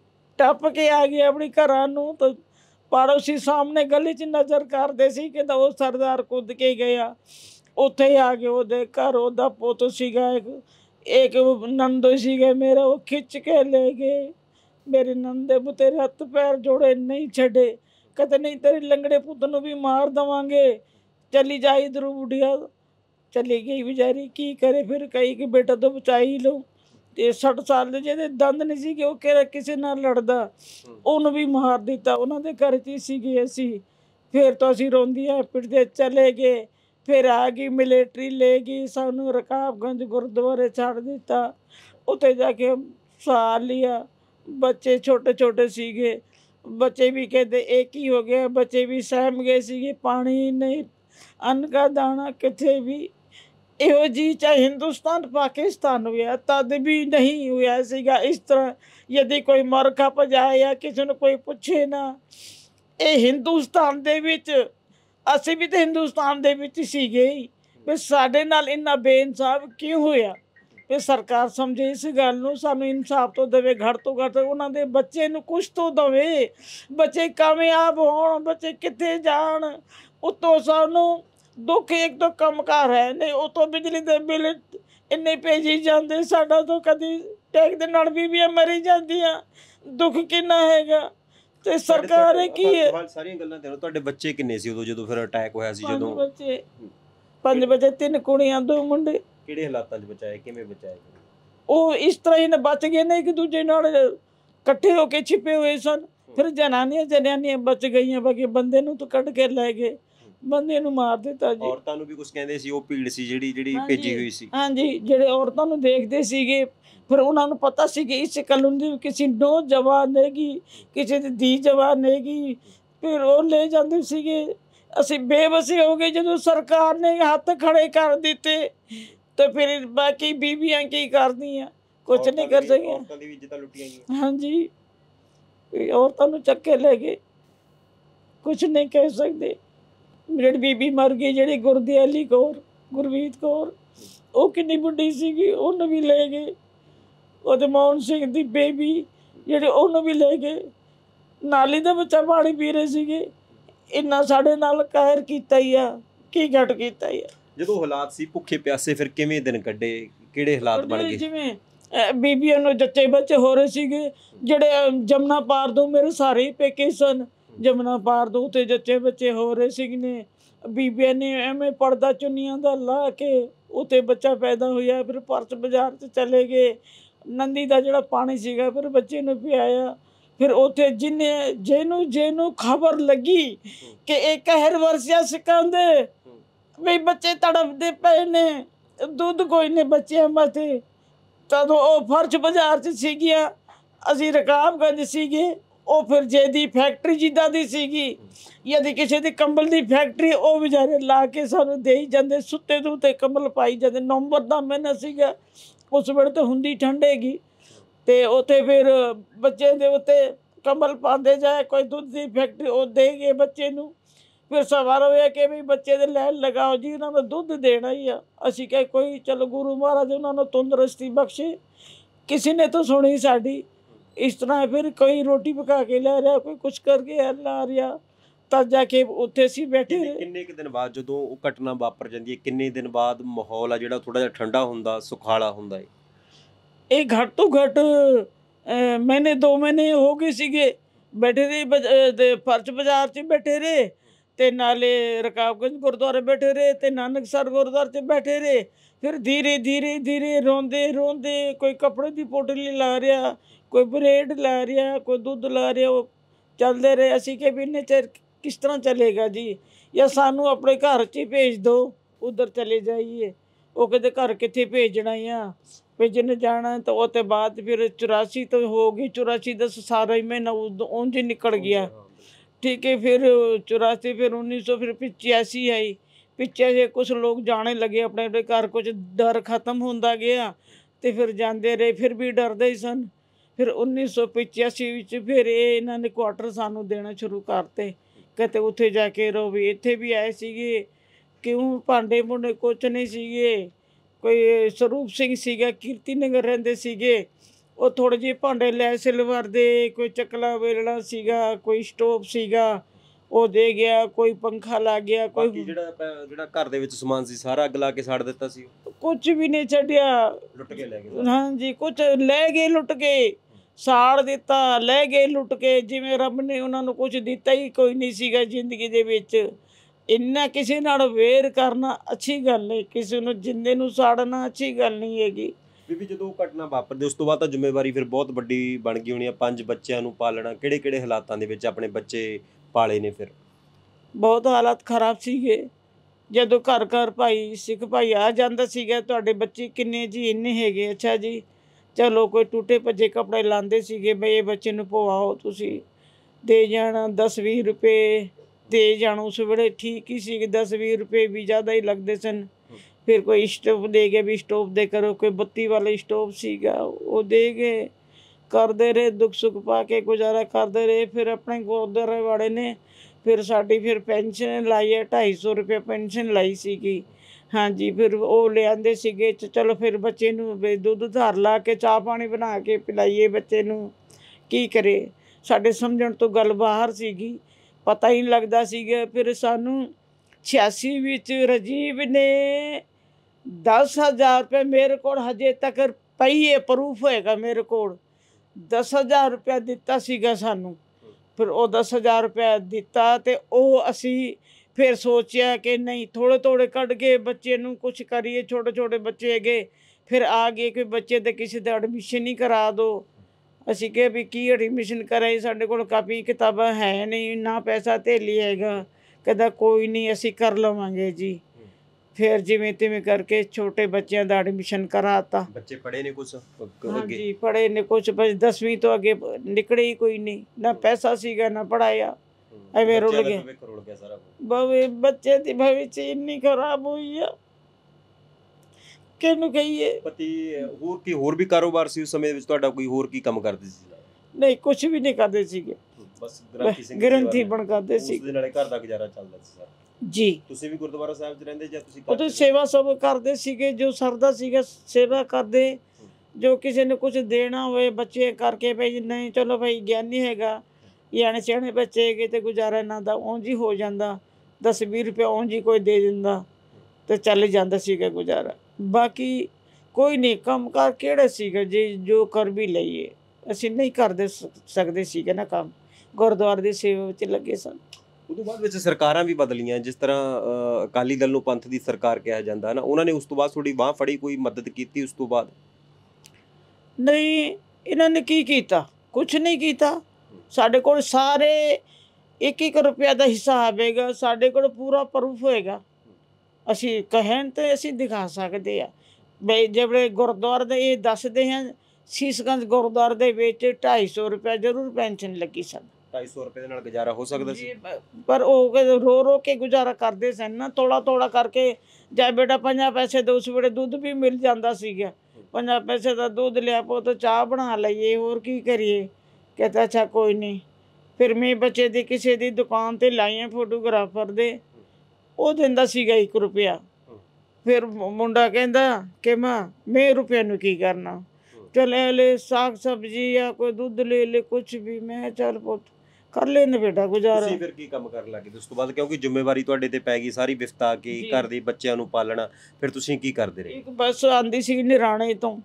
ਟੱਪ ਕੇ ਆ ਗਏ ਆਪਣੇ ਘਰਾਂ ਨੂੰ, ਤਾਂ ਪੜੋਸੀ ਸਾਹਮਣੇ ਗਲੀ 'ਚ ਨਜ਼ਰ ਕਰਦੇ ਸੀ, ਕਹਿੰਦਾ ਉਹ ਸਰਦਾਰ ਕੁੱਦ ਕੇ ਗਿਆ। ਉੱਥੇ ਆ ਕੇ ਉਹਦੇ ਘਰ ਉਹਦਾ ਪੁੱਤ ਸੀਗਾ, ਇੱਕ ਇੱਕ ਨੰਦੋਈ ਸੀਗਾ ਮੇਰਾ, ਉਹ ਖਿੱਚ ਕੇ ਲੈ ਗਏ। ਮੇਰੇ ਨੰਦੇ ਨੂੰ ਤੇਰੇ ਹੱਥ ਪੈਰ ਜੋੜੇ, ਨਹੀਂ ਛੱਡੇ, ਕਦੇ ਨਹੀਂ ਤੇਰੇ ਲੰਗੜੇ ਪੁੱਤ ਨੂੰ ਵੀ ਮਾਰ ਦੇਵਾਂਗੇ, ਚਲੀ ਜਾ ਇੱਧਰੋਂ। ਬੁढ़िया ਚਲੀ ਗਈ ਵਿਚਾਰੀ, ਕੀ ਕਰੇ ਫਿਰ, ਕਹੀ ਕਿ ਬੇਟਾ ਤੋਂ ਬਚਾ ਹੀ ਲਓ। ਤੇ ਸੱਠ ਸਾਲ ਦੇ ਜਿਹਦੇ ਦੰਦ ਨਹੀਂ ਸੀਗੇ ਉਹ ਕਿਹੜਾ ਕਿਸੇ ਨਾਲ ਲੜਦਾ, ਉਹਨੂੰ ਵੀ ਮਾਰ ਦਿੱਤਾ। ਉਹਨਾਂ ਦੇ ਘਰ 'ਚ ਹੀ ਸੀਗੇ ਅਸੀਂ। ਫਿਰ ਤਾਂ ਅਸੀਂ ਰੋਂਦੀਆਂ ਪਿੱਟਦੇ ਚਲੇ ਗਏ। ਫਿਰ ਆ ਗਈ ਮਿਲਟਰੀ, ਲੈ ਗਈ ਸਾਨੂੰ ਰਕਾਬਗੰਜ ਗੁਰਦੁਆਰੇ ਛੱਡ ਦਿੱਤਾ। ਉੱਥੇ ਜਾ ਕੇ ਸਾਹ ਲਿਆ। ਬੱਚੇ ਛੋਟੇ ਛੋਟੇ ਸੀਗੇ, ਬੱਚੇ ਵੀ ਕਹਿੰਦੇ ਇਹ ਕੀ ਹੋ ਗਿਆ, ਬੱਚੇ ਵੀ ਸਹਿਮ ਗਏ ਸੀਗੇ। ਪਾਣੀ ਨਹੀਂ, ਅੰਨ ਕਾ ਦਾਣਾ ਕਿੱਥੇ ਵੀ। ਇਹੋ ਜਿਹੀ ਚਾਹੇ ਹਿੰਦੁਸਤਾਨ ਪਾਕਿਸਤਾਨ ਹੋਇਆ ਤਦ ਵੀ ਨਹੀਂ ਹੋਇਆ ਸੀਗਾ ਇਸ ਤਰ੍ਹਾਂ। ਯਦੀ ਕੋਈ ਮਰ ਖਪ ਜਾਏ ਜਾਂ ਕਿਸੇ ਨੂੰ ਕੋਈ ਪੁੱਛੇ ਨਾ। ਇਹ ਹਿੰਦੁਸਤਾਨ ਦੇ ਵਿੱਚ, ਅਸੀਂ ਵੀ ਤਾਂ ਹਿੰਦੁਸਤਾਨ ਦੇ ਵਿੱਚ ਸੀਗੇ ਹੀ। ਵੀ ਸਾਡੇ ਨਾਲ ਇੰਨਾ ਬੇਇਨਸਾਫ ਕਿਉਂ ਹੋਇਆ? ਵੀ ਸਰਕਾਰ ਸਮਝੇ ਇਸ ਗੱਲ ਨੂੰ, ਸਾਨੂੰ ਇਨਸਾਫ ਤੋਂ ਦੇਵੇ, ਘੱਟ ਤੋਂ ਘੱਟ ਉਹਨਾਂ ਦੇ ਬੱਚੇ ਨੂੰ ਕੁਛ ਤੋਂ ਦੇਵੇ। ਬੱਚੇ ਕਾਮਯਾਬ ਹੋਣ, ਬੱਚੇ ਕਿੱਥੇ ਜਾਣ। ਉੱਤੋਂ ਸਾਨੂੰ ਦੁੱਖ, ਇੱਕ ਤਾਂ ਕੰਮਕਾਰ ਹੈ ਨਹੀਂ, ਉੱਤੋਂ ਬਿਜਲੀ ਦੇ ਬਿੱਲ ਇੰਨੇ ਭੇਜੀ ਜਾਂਦੇ। ਸਾਡਾ ਤਾਂ ਕਦੀ ਟੈਕ ਦੇ ਨਾਲ ਬੀਬੀਆਂ ਮਰੀ ਜਾਂਦੀਆਂ। ਦੁੱਖ ਕਿੰਨਾ ਹੈਗਾ। ਤੇ ਸਰਕਾਰ ਕੀ ਹੈ? ਸਾਰੀਆਂ ਗੱਲਾਂ ਕਰੋ। ਤੁਹਾਡੇ ਬੱਚੇ ਕਿੰਨੇ ਸੀ ਉਦੋਂ ਜਦੋਂ ਫਿਰ ਅਟੈਕ ਹੋਇਆ ਸੀ? ਜਦੋਂ ਬੱਚੇ ਪੰਜ ਬੱਚੇ, ਤਿੰਨ ਕੁੜੀਆਂ ਦੋ ਮੁੰਡੇ। ਕਿਹੜੇ ਹਾਲਾਤਾਂ 'ਚ ਬਚਾਏ, ਕਿਵੇਂ ਬਚਾਏ? ਉਹ ਇਸ ਤਰ੍ਹਾਂ ਹੀ ਨਾ ਬਚ ਗਏ ਨੇ, ਇੱਕ ਦੂਜੇ ਨਾਲ ਇਕੱਠੇ ਹੋ ਕੇ ਛਿਪੇ ਹੋਏ ਸਨ। ਫਿਰ ਜਨਾਨੀਆਂ ਜਨਾਨੀਆਂ ਬਚ ਗਈਆਂ, ਬਾਕੀ ਬੰਦੇ ਨੂੰ ਤਾਂ ਕੱਢ ਕੇ ਲੈ ਗਏ, ਬੰਦੇ ਨੂੰ ਮਾਰ ਦਿੱਤਾ ਜੀ। ਔਰਤਾਂ ਨੂੰ ਵੀ ਕੁਝ ਕਹਿੰਦੇ ਸੀ, ਉਹ ਭੀੜ ਸੀ ਜਿਹੜੀ ਜਿਹੜੀ ਭੇਜੀ ਹੋਈ ਸੀ। ਹਾਂਜੀ, ਜਿਹੜੇ ਔਰਤਾਂ ਨੂੰ ਦੇਖਦੇ ਸੀਗੇ, ਫਿਰ ਉਹਨਾਂ ਨੂੰ ਪਤਾ ਸੀ ਕਿ ਇਸ ਕਾਨੂੰਨ ਦੀ ਕਿਸੇ ਨੌਜਵਾਨ ਹੈਗੀ, ਕਿਸੇ ਦੀ ਧੀ ਜਵਾਨ ਹੈਗੀ, ਫਿਰ ਉਹ ਲੈ ਜਾਂਦੇ ਸੀਗੇ। ਅਸੀਂ ਬੇਬਸੀ ਹੋ ਗਏ ਜਦੋਂ ਸਰਕਾਰ ਨੇ ਹੱਥ ਖੜੇ ਕਰ ਦਿੱਤੇ। ਤੇ ਫਿਰ ਬਾਕੀ ਬੀਬੀਆਂ ਕੀ ਕਰਦੀਆਂ, ਕੁਛ ਨਹੀਂ ਕਰ ਸਕੀਆਂ। ਔਰਤਾਂ ਦੀ ਵੀ ਇੱਜ਼ਤਾਂ ਲੁੱਟੀਆਂ ਗਈਆਂ। ਹਾਂਜੀ, ਔਰਤਾਂ ਨੂੰ ਚੱਕ ਕੇ ਲੈ ਗਏ, ਕੁਛ ਨਹੀਂ ਕਹਿ ਸਕਦੇ। ਜਿਹੜੀ ਬੀਬੀ ਮਰ ਗਈ, ਜਿਹੜੀ ਗੁਰਦਿਆਲੀ ਕੌਰ, ਗੁਰਮੀਤ ਕੌਰ, ਉਹ ਕਿੰਨੀ ਬੁੱਢੀ ਸੀਗੀ, ਉਹਨੂੰ ਵੀ ਲੈ ਗਏ। ਉਹਦੇ ਮੋਹਨ ਸਿੰਘ ਦੀ ਬੇਬੀ ਜਿਹੜੇ, ਉਹਨੂੰ ਵੀ ਲੈ ਗਏ। ਨਾਲੀ ਦਾ ਬੱਚਾ ਪਾਣੀ ਪੀ ਰਹੇ ਸੀਗੇ। ਇੰਨਾ ਸਾਡੇ ਨਾਲ ਕਹਿਰ ਕੀਤਾ ਹੀ ਆ, ਕੀ ਘੱਟ ਕੀਤਾ ਹੀ ਆ। ਜਦੋਂ ਹਾਲਾਤ ਸੀ ਭੁੱਖੇ ਪਿਆਸੇ, ਫਿਰ ਕਿਵੇਂ ਦਿਨ ਕੱਢੇ, ਕਿਹੜੇ ਹਾਲਾਤ ਬਣ ਗਏ? ਜਿਵੇਂ ਬੀਬੀਆਂ ਨੂੰ ਜੱਚੇ ਬੱਚੇ ਹੋ ਰਹੇ ਸੀਗੇ। ਜਿਹੜੇ ਜਮਨਾ ਪਾਰ ਤੋਂ ਮੇਰੇ ਸਾਰੇ ਪੇਕੇ ਸਨ, ਜਮਨਾ ਪਾਰ ਤੋਂ ਉੱਤੇ ਜੱਚੇ ਬੱਚੇ ਹੋ ਰਹੇ ਸੀਗੇ ਨੇ। ਬੀਬੀਆਂ ਨੇ ਐਵੇਂ ਪਰਦਾ ਚੁੰਨੀਆਂ ਦਾ ਲਾ ਕੇ ਉੱਤੇ ਬੱਚਾ ਪੈਦਾ ਹੋਇਆ। ਫਿਰ ਪਰਸ ਬਾਜ਼ਾਰ 'ਚ ਚਲੇ ਗਏ, ਨੰਦੀ ਦਾ ਜਿਹੜਾ ਪਾਣੀ ਸੀਗਾ ਫਿਰ ਬੱਚੇ ਨੂੰ ਪਿਆਇਆ। ਫਿਰ ਉੱਥੇ ਜਿੰਨੇ ਜਿਹਨੂੰ ਜਿਹਨੂੰ ਖਬਰ ਲੱਗੀ ਕਿ ਇਹ ਕਹਿਰ ਵਰਸਿਆ ਸਿਖਾਉਂਦੇ ਵੀ ਬੱਚੇ ਤੜਫਦੇ ਪਏ ਨੇ, ਦੁੱਧ ਕੋਈ ਨਹੀਂ ਬੱਚਿਆਂ ਮਥੇ, ਤਦੋਂ ਉਹ ਫਰਸ਼ ਬਾਜ਼ਾਰ 'ਚ ਸੀਗੀਆਂ, ਅਸੀਂ ਰਕਾਬਗੰਜ ਸੀਗੇ। ਉਹ ਫਿਰ ਜਿਹਦੀ ਫੈਕਟਰੀ ਜਿੱਦਾਂ ਦੀ ਸੀਗੀ, ਯਦੀ ਕਿਸੇ ਦੀ ਕੰਬਲ ਦੀ ਫੈਕਟਰੀ, ਉਹ ਵਿਚਾਰੇ ਲਾ ਕੇ ਸਾਨੂੰ ਦੇ ਹੀ ਜਾਂਦੇ। ਸੁੱਤੇ ਦੇ ਉੱਤੇ ਕੰਬਲ ਪਾਈ ਜਾਂਦੇ। ਨਵੰਬਰ ਦਾ ਮਹੀਨਾ ਸੀਗਾ, ਉਸ ਵੇਲੇ ਤਾਂ ਹੁੰਦੀ ਠੰਡ ਹੈਗੀ। ਅਤੇ ਉੱਥੇ ਫਿਰ ਬੱਚੇ ਦੇ ਉੱਤੇ ਕੰਬਲ ਪਾਉਂਦੇ ਜਾਏ। ਕੋਈ ਦੁੱਧ ਦੀ ਫੈਕਟਰੀ, ਉਹ ਦੇ ਗਏ ਬੱਚੇ ਨੂੰ। ਫਿਰ ਸਵਾਰ ਹੋਇਆ ਕਿ ਵੀ ਬੱਚੇ ਦੇ ਲੈਣ ਲਗਾਓ ਜੀ, ਉਹਨਾਂ ਨੂੰ ਦੁੱਧ ਦੇਣਾ ਹੀ ਆ। ਅਸੀਂ ਕਿਹਾ ਕੋਈ ਚਲੋ ਗੁਰੂ ਮਹਾਰਾਜ ਉਹਨਾਂ ਨੂੰ ਤੰਦਰੁਸਤੀ ਬਖਸ਼ੇ। ਕਿਸੇ ਨੇ ਤਾਂ ਸੁਣੀ ਸਾਡੀ। ਇਸ ਤਰ੍ਹਾਂ ਫਿਰ ਕੋਈ ਰੋਟੀ ਪਕਾ ਕੇ ਲੈ ਰਿਹਾ, ਕੋਈ ਕੁਛ ਕਰਕੇ ਲਾ ਰਿਹਾ। ਤਦ ਜਾ ਕੇ ਉੱਥੇ ਅਸੀਂ ਬੈਠੇ ਰਹੇ। ਕਿੰਨੇ ਕੁ ਦਿਨ ਬਾਅਦ ਜਦੋਂ ਉਹ ਘਟਨਾ ਵਾਪਰ ਜਾਂਦੀ ਹੈ, ਕਿੰਨੇ ਦਿਨ ਬਾਅਦ ਮਾਹੌਲ ਆ ਜਿਹੜਾ ਥੋੜ੍ਹਾ ਜਿਹਾ ਠੰਡਾ ਹੁੰਦਾ, ਸੁਖਾਲਾ ਹੁੰਦਾ ਹੈ? ਇਹ ਘੱਟ ਤੋਂ ਘੱਟ ਮਹੀਨੇ ਦੋ ਮਹੀਨੇ ਹੋ ਗਏ ਸੀਗੇ ਬੈਠੇ ਰਹੇ। ਫਰਸ਼ ਬਾਜ਼ਾਰ 'ਚ ਬੈਠੇ ਰਹੇ, ਅਤੇ ਨਾਲੇ ਰਕਾਬਗੰਜ ਗੁਰਦੁਆਰੇ ਬੈਠੇ ਰਹੇ, ਅਤੇ ਨਾਨਕਸਰ ਗੁਰਦੁਆਰੇ 'ਚ ਬੈਠੇ ਰਹੇ। ਫਿਰ ਧੀਰੇ ਧੀਰੇ ਧੀਰੇ ਰੋਂਦੇ ਰੋਂਦੇ, ਕੋਈ ਕੱਪੜੇ ਦੀ ਪੋਟਲੀ ਲਾ ਰਿਹਾ, ਕੋਈ ਬਰੇਡ ਲਾ ਰਿਹਾ, ਕੋਈ ਦੁੱਧ ਲਾ ਰਿਹਾ, ਉਹ ਚੱਲਦੇ ਰਹੇ। ਅਸੀਂ ਕਿ ਵੀ ਇੰਨੇ ਚਿਰ ਕਿਸ ਤਰ੍ਹਾਂ ਚੱਲੇਗਾ ਜੀ, ਜਾਂ ਸਾਨੂੰ ਆਪਣੇ ਘਰ 'ਚ ਹੀ ਭੇਜ ਦਿਓ, ਉੱਧਰ ਚਲੇ ਜਾਈਏ। ਉਹ ਕਹਿੰਦੇ ਘਰ ਕਿੱਥੇ ਭੇਜਣਾ ਆ, ਭੇਜਣ ਜਾਣਾ। ਤਾਂ ਉਹ ਤੋਂ ਬਾਅਦ ਫਿਰ ਚੁਰਾਸੀ ਤੋਂ ਹੋ ਗਈ, ਚੁਰਾਸੀ ਦਾ ਸਾਰਾ ਹੀ ਮਹੀਨਾ ਉਂਝ ਹੀ ਨਿਕਲ ਗਿਆ। ਠੀਕ ਹੈ, ਫਿਰ ਚੁਰਾਸੀ, ਫਿਰ ਉੱਨੀ ਸੌ ਫਿਰ ਪਚਾਸੀ ਆਈ। ਪਿੱਛੇ ਕੁਛ ਲੋਕ ਜਾਣੇ ਲੱਗੇ ਆਪਣੇ ਆਪਣੇ ਘਰ, ਕੁਛ ਡਰ ਖਤਮ ਹੁੰਦਾ ਗਿਆ ਅਤੇ ਫਿਰ ਜਾਂਦੇ ਰਹੇ। ਫਿਰ ਵੀ ਡਰਦੇ ਹੀ ਸਨ। ਫਿਰ ਉੱਨੀ ਸੌ ਪਚਾਸੀ ਵਿੱਚ ਫਿਰ ਇਹ ਇਹਨਾਂ ਨੇ ਕੁਆਟਰ ਸਾਨੂੰ ਦੇਣਾ ਸ਼ੁਰੂ ਕਰਤੇ। ਕਿਤੇ ਉੱਥੇ ਜਾ ਕੇ ਰਹੋ ਵੀ। ਇੱਥੇ ਵੀ ਆਏ ਸੀਗੇ, ਕਿਉਂ ਭਾਂਡੇ ਭੁੰਡੇ ਕੁਛ ਨਹੀਂ ਸੀਗੇ। ਕੋਈ ਸਰੂਪ ਸਿੰਘ ਸੀਗਾ, ਕੀਰਤੀ ਨਗਰ ਰਹਿੰਦੇ ਸੀਗੇ, ਉਹ ਥੋੜ੍ਹੇ ਜਿਹੇ ਭਾਂਡੇ ਲੈ ਸਿਲਵਰ ਦੇ, ਕੋਈ ਚੱਕਲਾ ਵੇਲਣਾ ਸੀਗਾ, ਕੋਈ ਸਟੋਵ ਸੀਗਾ, ਉਹ ਦੇ ਗਿਆ। ਕੋਈ ਪੰਖਾ ਲੱਗ ਗਿਆ। ਕੋਈ ਜਿਹੜਾ ਜਿਹੜਾ ਘਰ ਦੇ ਵਿੱਚ ਸਮਾਨ ਸੀ ਸਾਰਾ ਅੱਗ ਲਾ ਕੇ ਸਾੜ ਦਿੱਤਾ ਸੀ। ਕੁਛ ਵੀ ਨਹੀਂ ਛੱਡਿਆ, ਲੁੱਟ ਕੇ ਲੈ ਗਏ। ਹਾਂਜੀ, ਕੁਛ ਲੈ ਗਏ, ਲੁੱਟ ਕੇ ਸਾੜ ਦਿੱਤਾ, ਲੈ ਗਏ ਲੁੱਟ ਕੇ। ਜਿਵੇਂ ਰੱਬ ਨੇ ਉਹਨਾਂ ਨੂੰ ਕੁਛ ਦਿੱਤਾ ਹੀ ਕੋਈ ਨਹੀਂ ਸੀਗਾ ਜ਼ਿੰਦਗੀ ਦੇ ਵਿੱਚ। ਇੰਨਾ ਕਿਸੇ ਨਾਲ ਵੇਰ ਕਰਨਾ ਅੱਛੀ ਗੱਲ ਨਹੀਂ, ਕਿਸੇ ਨੂੰ ਜਿੰਦੇ ਨੂੰ ਸਾੜਨਾ ਅੱਛੀ ਗੱਲ ਨਹੀਂ ਹੈਗੀ। ਬੀਬੀ ਜਦੋਂ ਘਟਨਾ ਵਾਪਰਦੀ ਉਸ ਤੋਂ ਬਾਅਦ ਤਾਂ ਜ਼ਿੰਮੇਵਾਰੀ ਫਿਰ ਬਹੁਤ ਵੱਡੀ ਬਣ ਗਈ ਹੋਣੀ ਆ, ਪੰਜ ਬੱਚਿਆਂ ਨੂੰ ਪਾਲਣਾ। ਕਿਹੜੇ ਕਿਹੜੇ ਹਾਲਾਤਾਂ ਦੇ ਵਿੱਚ ਆਪਣੇ ਬੱਚੇ ਪਾਲੇ ਨੇ ਫਿਰ? ਬਹੁਤ ਹਾਲਾਤ ਖਰਾਬ ਸੀਗੇ। ਜਦੋਂ ਘਰ ਘਰ ਭਾਈ ਸਿੱਖ ਭਾਈ ਆ ਜਾਂਦਾ ਸੀਗਾ, ਤੁਹਾਡੇ ਬੱਚੇ ਕਿੰਨੇ ਜੀ? ਇੰਨੇ ਹੈਗੇ। ਅੱਛਾ ਜੀ, ਚਲੋ ਕੋਈ ਟੁੱਟੇ ਭੱਜੇ ਕੱਪੜੇ ਲਾਉਂਦੇ ਸੀਗੇ, ਬਈ ਇਹ ਬੱਚੇ ਨੂੰ ਪਵਾਓ, ਤੁਸੀਂ ਦੇ ਜਾਣਾ ਦਸ ਵੀਹ ਰੁਪਏ ਦੇ ਜਾਣ। ਉਸ ਵੇਲੇ ਠੀਕ ਹੀ ਸੀ, ਦਸ ਵੀਹ ਰੁਪਏ ਵੀ ਜ਼ਿਆਦਾ ਹੀ ਲੱਗਦੇ ਸਨ। ਫਿਰ ਕੋਈ ਸਟੋਵ ਦੇ ਗਏ ਵੀ ਸਟੋਵ ਦੇ ਕਰੋ, ਕੋਈ ਬੱਤੀ ਵਾਲਾ ਸਟੋਵ ਸੀਗਾ ਉਹ ਦੇ ਗਏ। ਕਰਦੇ ਰਹੇ, ਦੁੱਖ ਸੁੱਖ ਪਾ ਕੇ ਗੁਜ਼ਾਰਾ ਕਰਦੇ ਰਹੇ। ਫਿਰ ਆਪਣੇ ਗੁਰਦੁਆਰੇ ਵਾਲੇ ਨੇ ਫਿਰ ਸਾਡੀ ਫਿਰ ਪੈਨਸ਼ਨ ਲਾਈ ਹੈ, ਢਾਈ ਸੌ ਰੁਪਏ ਪੈਨਸ਼ਨ ਲਾਈ ਸੀਗੀ। ਹਾਂਜੀ, ਫਿਰ ਉਹ ਲਿਆਂਦੇ ਸੀਗੇ। ਚਲੋ ਫਿਰ ਬੱਚੇ ਨੂੰ ਵੀ ਦੁੱਧ ਧਾਰ ਲਾ ਕੇ ਚਾਹ ਪਾਣੀ ਬਣਾ ਕੇ ਪਿਲਾਈਏ ਬੱਚੇ ਨੂੰ, ਕੀ ਕਰੇ। ਸਾਡੇ ਸਮਝਣ ਤੋਂ ਗੱਲ ਬਾਹਰ ਸੀਗੀ, ਪਤਾ ਹੀ ਨਹੀਂ ਲੱਗਦਾ ਸੀਗਾ। ਫਿਰ ਸਾਨੂੰ ਛਿਆਸੀ ਵਿੱਚ ਰਾਜੀਵ ਨੇ ਦਸ ਹਜ਼ਾਰ ਰੁਪਏ ਮੇਰੇ ਕੋਲ ਹਜੇ ਤੱਕ ਪਈ ਹੈ, ਪ੍ਰੂਫ ਹੋਏਗਾ ਮੇਰੇ ਕੋਲ, ਦਸ ਹਜ਼ਾਰ ਰੁਪਇਆ ਦਿੱਤਾ ਸੀਗਾ ਸਾਨੂੰ। ਫਿਰ ਉਹ ਦਸ ਹਜ਼ਾਰ ਰੁਪਇਆ ਦਿੱਤਾ ਅਤੇ ਉਹ ਅਸੀਂ ਫਿਰ ਸੋਚਿਆ ਕਿ ਨਹੀਂ ਥੋੜ੍ਹੇ ਥੋੜ੍ਹੇ ਕੱਢ ਕੇ ਬੱਚੇ ਨੂੰ ਕੁਛ ਕਰੀਏ। ਛੋਟੇ ਛੋਟੇ ਬੱਚੇ ਹੈਗੇ। ਫਿਰ ਆ ਗਏ ਕਿ ਬੱਚੇ ਦੇ ਕਿਸੇ ਦਾ ਐਡਮਿਸ਼ਨ ਹੀ ਕਰਾ ਦਿਓ। ਅਸੀਂ ਕਿਹਾ ਵੀ ਕੀ ਐਡਮਿਸ਼ਨ ਕਰਾਈ, ਸਾਡੇ ਕੋਲ ਕਾਪੀ ਕਿਤਾਬਾਂ ਹੈ ਨਹੀਂ, ਨਾ ਪੈਸਾ ਧੇਲੀ ਹੈਗਾ। ਕਹਿੰਦਾ ਕੋਈ ਨਹੀਂ ਅਸੀਂ ਕਰ ਲਵਾਂਗੇ ਜੀ। ਫਿਰ ਜਿਵੇਂ ਤਿਵੇਂ ਕਰਕੇ ਛੋਟੇ ਬੱਚਿਆਂ ਦਾ ਐਡਮਿਸ਼ਨ ਕਰਾਤਾ। ਬੱਚੇ ਪੜ੍ਹੇ ਨੇ ਕੁਛ? ਹਾਂਜੀ ਪੜ੍ਹੇ ਨੇ ਕੁਛ, ਬਸ ਦਸਵੀਂ ਤੋਂ ਅੱਗੇ ਨਿਕਲੇ ਹੀ ਕੋਈ ਨਹੀਂ, ਨਾ ਪੈਸਾ ਸੀਗਾ ਨਾ ਪੜ੍ਹਾਇਆ, ਐਵੇਂ ਰੁਲ ਗਿਆ। ਬਵੇ ਬੱਚੇ ਦੀ ਭਵਿੱਖ ਇੰਨੀ ਖਰਾਬ ਹੋਈ ਆ, ਕਿਹਨੂੰ ਕਹੀਏ। ਪਤੀ ਹੋਰ ਕੀ ਹੋਰ ਵੀ ਕਾਰੋਬਾਰ ਸੀ ਉਸ ਸਮੇਂ ਵਿੱਚ ਤੁਹਾਡਾ? ਕੋਈ ਹੋਰ ਕੀ ਕੰਮ ਕਰਦੇ ਸੀ? ਨਹੀਂ, ਕੁਛ ਵੀ ਨਹੀਂ ਕਰਦੇ ਸੀਗੇ, ਬਸ ਗ੍ਰੰਥੀ ਬਣ ਕਰਦੇ ਸੀ। ਉਸ ਦੇ ਨਾਲੇ ਘਰ ਦਾ ਗੁਜ਼ਾਰਾ ਚੱਲਦਾ ਸੀ ਸਾਰਾ ਜੀ। ਤੁਸੀਂ ਵੀ ਗੁਰਦੁਆਰਾ ਸਾਹਿਬ 'ਚ ਰਹਿੰਦੇ ਜਾਂ ਤੁਸੀਂ? ਉਹ ਤਾਂ ਸੇਵਾ ਸਭ ਕਰਦੇ ਸੀਗੇ, ਜੋ ਸਰਦਾ ਸੀਗਾ ਸੇਵਾ ਕਰਦੇ। ਜੋ ਕਿਸੇ ਨੇ ਕੁਝ ਦੇਣਾ ਹੋਵੇ ਬੱਚੇ ਕਰਕੇ, ਭਾਈ ਨਹੀਂ ਚਲੋ ਭਾਈ ਗਿਆਨੀ ਹੈਗਾ, ਸਿਆਣੇ ਸਿਆਣੇ ਬੱਚੇ ਹੈਗੇ ਅਤੇ ਗੁਜ਼ਾਰਾ ਇਹਨਾਂ ਦਾ ਉਂਝ ਹੀ ਹੋ ਜਾਂਦਾ। ਦਸ ਵੀਹ ਰੁਪਏ ਉਂਝ ਹੀ ਕੋਈ ਦੇ ਦਿੰਦਾ ਅਤੇ ਚੱਲ ਜਾਂਦਾ ਸੀਗਾ ਗੁਜ਼ਾਰਾ। ਬਾਕੀ ਕੋਈ ਨਹੀਂ ਕੰਮ ਕਾਰ ਕਿਹੜਾ ਸੀਗਾ ਜੇ ਜੋ ਕਰ ਵੀ ਲਈਏ, ਅਸੀਂ ਨਹੀਂ ਕਰਦੇ ਸਕਦੇ ਸੀਗੇ ਨਾ ਕੰਮ, ਗੁਰਦੁਆਰੇ ਦੀ ਸੇਵਾ ਵਿੱਚ ਲੱਗੇ ਸਨ। ਉਦੋਂ ਬਾਅਦ ਵਿੱਚ ਸਰਕਾਰਾਂ ਵੀ ਬਦਲੀਆਂ, ਜਿਸ ਤਰ੍ਹਾਂ ਅਕਾਲੀ ਦਲ ਨੂੰ ਪੰਥ ਦੀ ਸਰਕਾਰ ਕਿਹਾ ਜਾਂਦਾ ਨਾ, ਉਹਨਾਂ ਨੇ ਉਸ ਤੋਂ ਬਾਅਦ ਤੁਹਾਡੀ ਬਾਂਹ ਫੜੀ, ਕੋਈ ਮਦਦ ਕੀਤੀ ਉਸ ਤੋਂ ਬਾਅਦ? ਨਹੀਂ, ਇਹਨਾਂ ਨੇ ਕੀ ਕੀਤਾ? ਕੁਛ ਨਹੀਂ ਕੀਤਾ। ਸਾਡੇ ਕੋਲ ਸਾਰੇ ਇੱਕ ਇੱਕ ਰੁਪਇਆ ਦਾ ਹਿਸਾਬ ਹੈਗਾ, ਸਾਡੇ ਕੋਲ ਪੂਰਾ ਪ੍ਰੂਫ ਹੋਏਗਾ। ਅਸੀਂ ਕਹਿਣ ਤੇ ਅਸੀਂ ਦਿਖਾ ਸਕਦੇ ਹਾਂ ਬਈ ਜਿਹੜੇ ਗੁਰਦੁਆਰੇ ਦੇ ਇਹ ਦੱਸਦੇ ਹਾਂ, ਸੀਸਗੰਜ ਗੁਰਦੁਆਰੇ ਦੇ ਵਿੱਚ ਢਾਈ ਸੌ ਰੁਪਇਆ ਜ਼ਰੂਰ ਪੈਨਸ਼ਨ ਲੱਗੀ ਸਨ। ਢਾਈ ਸੌ ਰੁਪਏ ਦੇ ਨਾਲ ਗੁਜ਼ਾਰਾ ਹੋ ਸਕਦਾ ਸੀ? ਪਰ ਉਹ ਰੋ ਰੋ ਕੇ ਗੁਜ਼ਾਰਾ ਕਰਦੇ ਸਨ ਨਾ, ਥੋੜ੍ਹਾ ਥੋੜ੍ਹਾ ਕਰਕੇ। ਜਾਂ ਬੇਟਾ ਪੰਜਾਹ ਪੈਸੇ ਦੇ ਉਸ ਵੇਲੇ ਦੁੱਧ ਵੀ ਮਿਲ ਜਾਂਦਾ ਸੀਗਾ, ਪੰਜਾਹ ਪੈਸੇ ਦਾ ਦੁੱਧ ਲਿਆ ਪੁੱਤ ਚਾਹ ਬਣਾ ਲਈਏ, ਹੋਰ ਕੀ ਕਰੀਏ। ਕਹਿੰਦਾ ਅੱਛਾ ਕੋਈ ਨਹੀਂ। ਫਿਰ ਮੈਂ ਬੱਚੇ ਦੀ ਕਿਸੇ ਦੀ ਦੁਕਾਨ 'ਤੇ ਲਾਈਆਂ ਫੋਟੋਗ੍ਰਾਫਰ ਦੇ, ਉਹ ਦਿੰਦਾ ਸੀਗਾ ਇੱਕ ਰੁਪਇਆ। ਫਿਰ ਮੁੰਡਾ ਕਹਿੰਦਾ ਕਿ ਮਾਂ ਮੈਂ ਰੁਪਏ ਨੂੰ ਕੀ ਕਰਨਾ, ਚੱਲ ਲੈ ਲੈ ਸਾਗ ਸਬਜ਼ੀ ਜਾਂ ਕੋਈ ਦੁੱਧ ਲੈ ਲੈ ਕੁਛ ਵੀ। ਮੈਂ ਚੱਲ ਪੁੱਤ ਕਰ ਲੈਂਦੇ ਬੇਟਾ ਗੁਜ਼ਾਰਾ। ਤੁਸੀਂ ਫਿਰ ਕੀ ਕੰਮ ਕਰਨ ਲੱਗੇ ਉਸ ਤੋਂ ਬਾਅਦ? ਕਿਉਂਕਿ ਜ਼ਿੰਮੇਵਾਰੀ ਤੁਹਾਡੇ ਤੇ ਪੈ ਗਈ ਸਾਰੀ, ਵਿਫਤਾ ਆ ਗਈ, ਘਰ ਦੇ ਬੱਚਿਆਂ ਨੂੰ ਪਾਲਣਾ, ਫਿਰ ਤੁਸੀਂ ਕੀ ਕਰਦੇ ਰਹੇ? ਇੱਕ ਬੱਸ ਆਉਂਦੀ ਸੀ ਨਿਰਾਣੇ ਤੋਂ,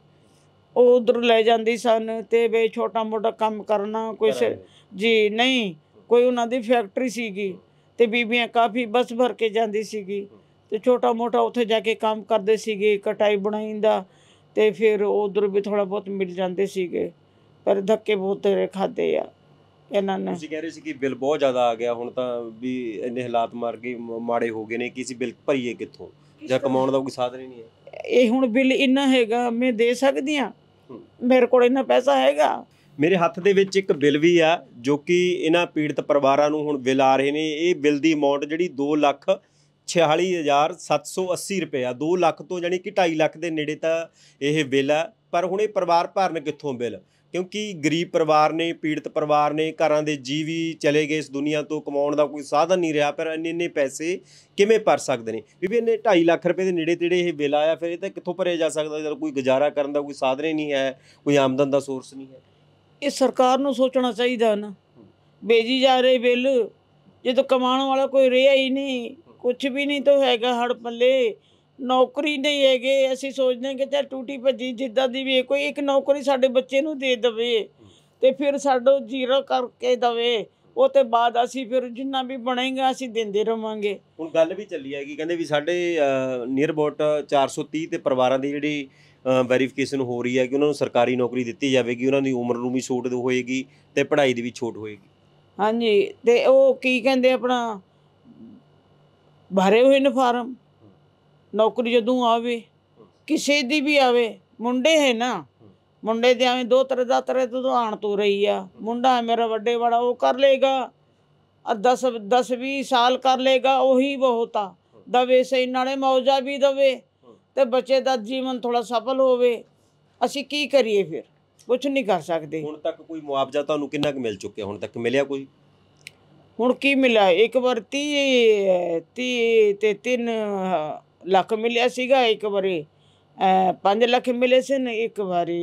ਉਹ ਉੱਧਰ ਲੈ ਜਾਂਦੀ ਸਨ ਅਤੇ ਬਈ ਛੋਟਾ ਮੋਟਾ ਕੰਮ ਕਰਨਾ ਕੋਈ ਜੀ। ਨਹੀਂ, ਕੋਈ ਉਹਨਾਂ ਦੀ ਫੈਕਟਰੀ ਸੀਗੀ ਅਤੇ ਬੀਬੀਆਂ ਕਾਫੀ ਬੱਸ ਭਰ ਕੇ ਜਾਂਦੀ ਸੀਗੀ ਅਤੇ ਛੋਟਾ ਮੋਟਾ ਉੱਥੇ ਜਾ ਕੇ ਕੰਮ ਕਰਦੇ ਸੀਗੇ, ਕਟਾਈ ਬਣਾਈ ਦਾ। ਅਤੇ ਫਿਰ ਉੱਧਰ ਵੀ ਥੋੜ੍ਹਾ ਬਹੁਤ ਮਿਲ ਜਾਂਦੇ ਸੀਗੇ, ਪਰ ਧੱਕੇ ਬਹੁਤ ਤੇਰੇ ਖਾਧੇ ਆ ਇਹਨਾਂ ਨੇ। ਤੁਸੀਂ ਕਹਿ ਰਹੇ ਸੀ ਕਿ ਬਿੱਲ ਬਹੁਤ ਜ਼ਿਆਦਾ ਆ ਗਿਆ, ਹੁਣ ਤਾਂ ਵੀ ਇੰਨੇ ਹਾਲਾਤ ਮਾਰ ਗਏ ਮਾੜੇ ਹੋ ਗਏ ਨੇ ਕਿ ਅਸੀਂ ਬਿੱਲ ਭਰੀਏ ਕਿੱਥੋਂ, ਜਾਂ ਕਮਾਉਣ ਦਾ ਕੋਈ ਸਾਧਨ ਹੀ ਨਹੀਂ ਹੈ। ਇਹ ਹੁਣ ਬਿੱਲ ਇੰਨਾ ਹੈਗਾ, ਮੈਂ ਦੇ ਸਕਦੀ ਹਾਂ? ਮੇਰੇ ਕੋਲ ਇੰਨਾ ਪੈਸਾ ਹੈਗਾ? ਮੇਰੇ ਹੱਥ ਦੇ ਵਿੱਚ ਇੱਕ ਬਿੱਲ ਵੀ ਆ ਜੋ ਕਿ ਇਹਨਾਂ ਪੀੜਤ ਪਰਿਵਾਰਾਂ ਨੂੰ ਹੁਣ ਬਿੱਲ ਆ ਰਹੇ ਨੇ। ਇਹ ਬਿੱਲ ਦੀ ਅਮਾਊਂਟ ਜਿਹੜੀ ਦੋ ਲੱਖ ਛਿਆਲੀ ਹਜ਼ਾਰ ਸੱਤ ਸੌ ਅੱਸੀ ਰੁਪਏ ਆ। ਦੋ ਲੱਖ ਤੋਂ ਜਾਣੀ ਕਿ ਢਾਈ ਲੱਖ ਦੇ ਨੇੜੇ ਤਾਂ ਇਹ ਬਿੱਲ ਆ। ਪਰ ਹੁਣ ਇਹ ਪਰਿਵਾਰ ਭਰਨ ਕਿੱਥੋਂ ਬਿੱਲ? ਕਿਉਂਕਿ ਗਰੀਬ ਪਰਿਵਾਰ ਨੇ, ਪੀੜਤ ਪਰਿਵਾਰ ਨੇ, ਘਰਾਂ ਦੇ ਜੀਅ ਵੀ ਚਲੇ ਗਏ ਇਸ ਦੁਨੀਆ ਤੋਂ, ਕਮਾਉਣ ਦਾ ਕੋਈ ਸਾਧਨ ਨਹੀਂ ਰਿਹਾ। ਪਰ ਇੰਨੇ ਇੰਨੇ ਪੈਸੇ ਕਿਵੇਂ ਭਰ ਸਕਦੇ ਨੇ? ਬੀਬੀ ਇੰਨੇ ਢਾਈ ਲੱਖ ਰੁਪਏ ਦੇ ਨੇੜੇ ਤੇੜੇ ਇਹ ਬਿੱਲ ਆਇਆ, ਫਿਰ ਇਹ ਤਾਂ ਕਿੱਥੋਂ ਭਰਿਆ ਜਾ ਸਕਦਾ ਜਦੋਂ ਕੋਈ ਗੁਜ਼ਾਰਾ ਕਰਨ ਦਾ ਕੋਈ ਸਾਧਨ ਹੀ ਨਹੀਂ ਹੈ, ਕੋਈ ਆਮਦਨ ਦਾ ਸੋਰਸ ਨਹੀਂ ਹੈ? ਇਹ ਸਰਕਾਰ ਨੂੰ ਸੋਚਣਾ ਚਾਹੀਦਾ ਨਾ। ਭੇਜੀ ਜਾ ਰਹੇ ਬਿੱਲ, ਜਦੋਂ ਕਮਾਉਣ ਵਾਲਾ ਕੋਈ ਰਿਹਾ ਹੀ ਨਹੀਂ, ਕੁਛ ਵੀ ਨਹੀਂ ਤਾਂ ਹੈਗਾ, ਹੜ ਪੱਲੇ ਨੌਕਰੀ ਨਹੀਂ ਹੈਗੇ। ਅਸੀਂ ਸੋਚਦੇ ਹਾਂ ਕਿ ਚੱਲ ਟੂਟੀ ਭੱਜੀ ਜਿੱਦਾਂ ਦੀ ਵੀ ਕੋਈ ਇੱਕ ਨੌਕਰੀ ਸਾਡੇ ਬੱਚੇ ਨੂੰ ਦੇ ਦੇਵੇ ਅਤੇ ਫਿਰ ਸਾਡਾ ਜੀਰੋ ਕਰਕੇ ਦੇਵੇ, ਉਹ ਤੇ ਬਾਅਦ ਅਸੀਂ ਫਿਰ ਜਿੰਨਾ ਵੀ ਬਣੇਗਾ ਅਸੀਂ ਦਿੰਦੇ ਰਵਾਂਗੇ। ਹੁਣ ਗੱਲ ਵੀ ਚੱਲੀ ਹੈਗੀ, ਕਹਿੰਦੇ ਵੀ ਸਾਡੇ ਨੀਅਰ ਅਬਾਊਟ ਚਾਰ ਸੌ ਤੀਹ ਤੇ ਪਰਿਵਾਰਾਂ ਦੀ ਜਿਹੜੀ ਵੈਰੀਫਿਕੇਸ਼ਨ ਹੋ ਰਹੀ ਹੈ ਕਿ ਉਹਨਾਂ ਨੂੰ ਸਰਕਾਰੀ ਨੌਕਰੀ ਦਿੱਤੀ ਜਾਵੇਗੀ, ਉਹਨਾਂ ਦੀ ਉਮਰ ਨੂੰ ਵੀ ਛੋਟ ਹੋਏਗੀ ਤੇ ਪੜ੍ਹਾਈ ਦੀ ਵੀ ਛੋਟ ਹੋਏਗੀ। ਹਾਂਜੀ, ਤੇ ਉਹ ਕੀ ਕਹਿੰਦੇ ਆਪਣਾ ਭਰੇ ਹੋਏ ਨੇ ਫਾਰਮ, ਨੌਕਰੀ ਜਦੋਂ ਆਵੇ ਕਿਸੇ ਦੀ ਵੀ ਆਵੇ, ਮੁੰਡੇ ਹੈ ਨਾ, ਮੁੰਡੇ ਦੇ ਐਵੇਂ ਦੋ ਤਰ੍ਹਾਂ ਦਾ ਤਰ੍ਹਾਂ ਤੋਂ ਆਣ ਤੋਂ ਰਹੀ ਆ। ਮੁੰਡਾ ਹੈ ਮੇਰਾ ਵੱਡੇ ਵਾਲਾ, ਉਹ ਕਰ ਲੇਗਾ ਦਸ ਦਸ ਵੀਹ ਸਾਲ ਕਰ ਲੇਗਾ, ਉਹੀ ਬਹੁਤ ਆ। ਦਵੇ ਸਹੀ ਨਾਲੇ ਮੌਜਾ ਵੀ ਦਵੇ ਤੇ ਬੱਚੇ ਦਾ ਜੀਵਨ ਥੋੜਾ ਸਫਲ ਹੋਵੇ। ਅਸੀਂ ਕੀ ਕਰੀਏ ਫਿਰ, ਕੁਛ ਨਹੀਂ ਕਰ ਸਕਦੇ। ਹੁਣ ਤੱਕ ਕੋਈ ਮੁਆਵਜ਼ਾ ਤੁਹਾਨੂੰ ਕਿੰਨਾ ਕੁ ਮਿਲ ਚੁੱਕਿਆ, ਹੁਣ ਤੱਕ ਮਿਲਿਆ ਕੋਈ? ਹੁਣ ਕੀ ਮਿਲਿਆ, ਇੱਕ ਵਾਰ ਤੀਹ ਤੀਹ ਤੇ ਤਿੰਨ ਲੱਖ ਮਿਲਿਆ ਸੀਗਾ, ਇੱਕ ਵਾਰੀ ਪੰਜ ਲੱਖ ਮਿਲੇ ਸਨ, ਇੱਕ ਵਾਰੀ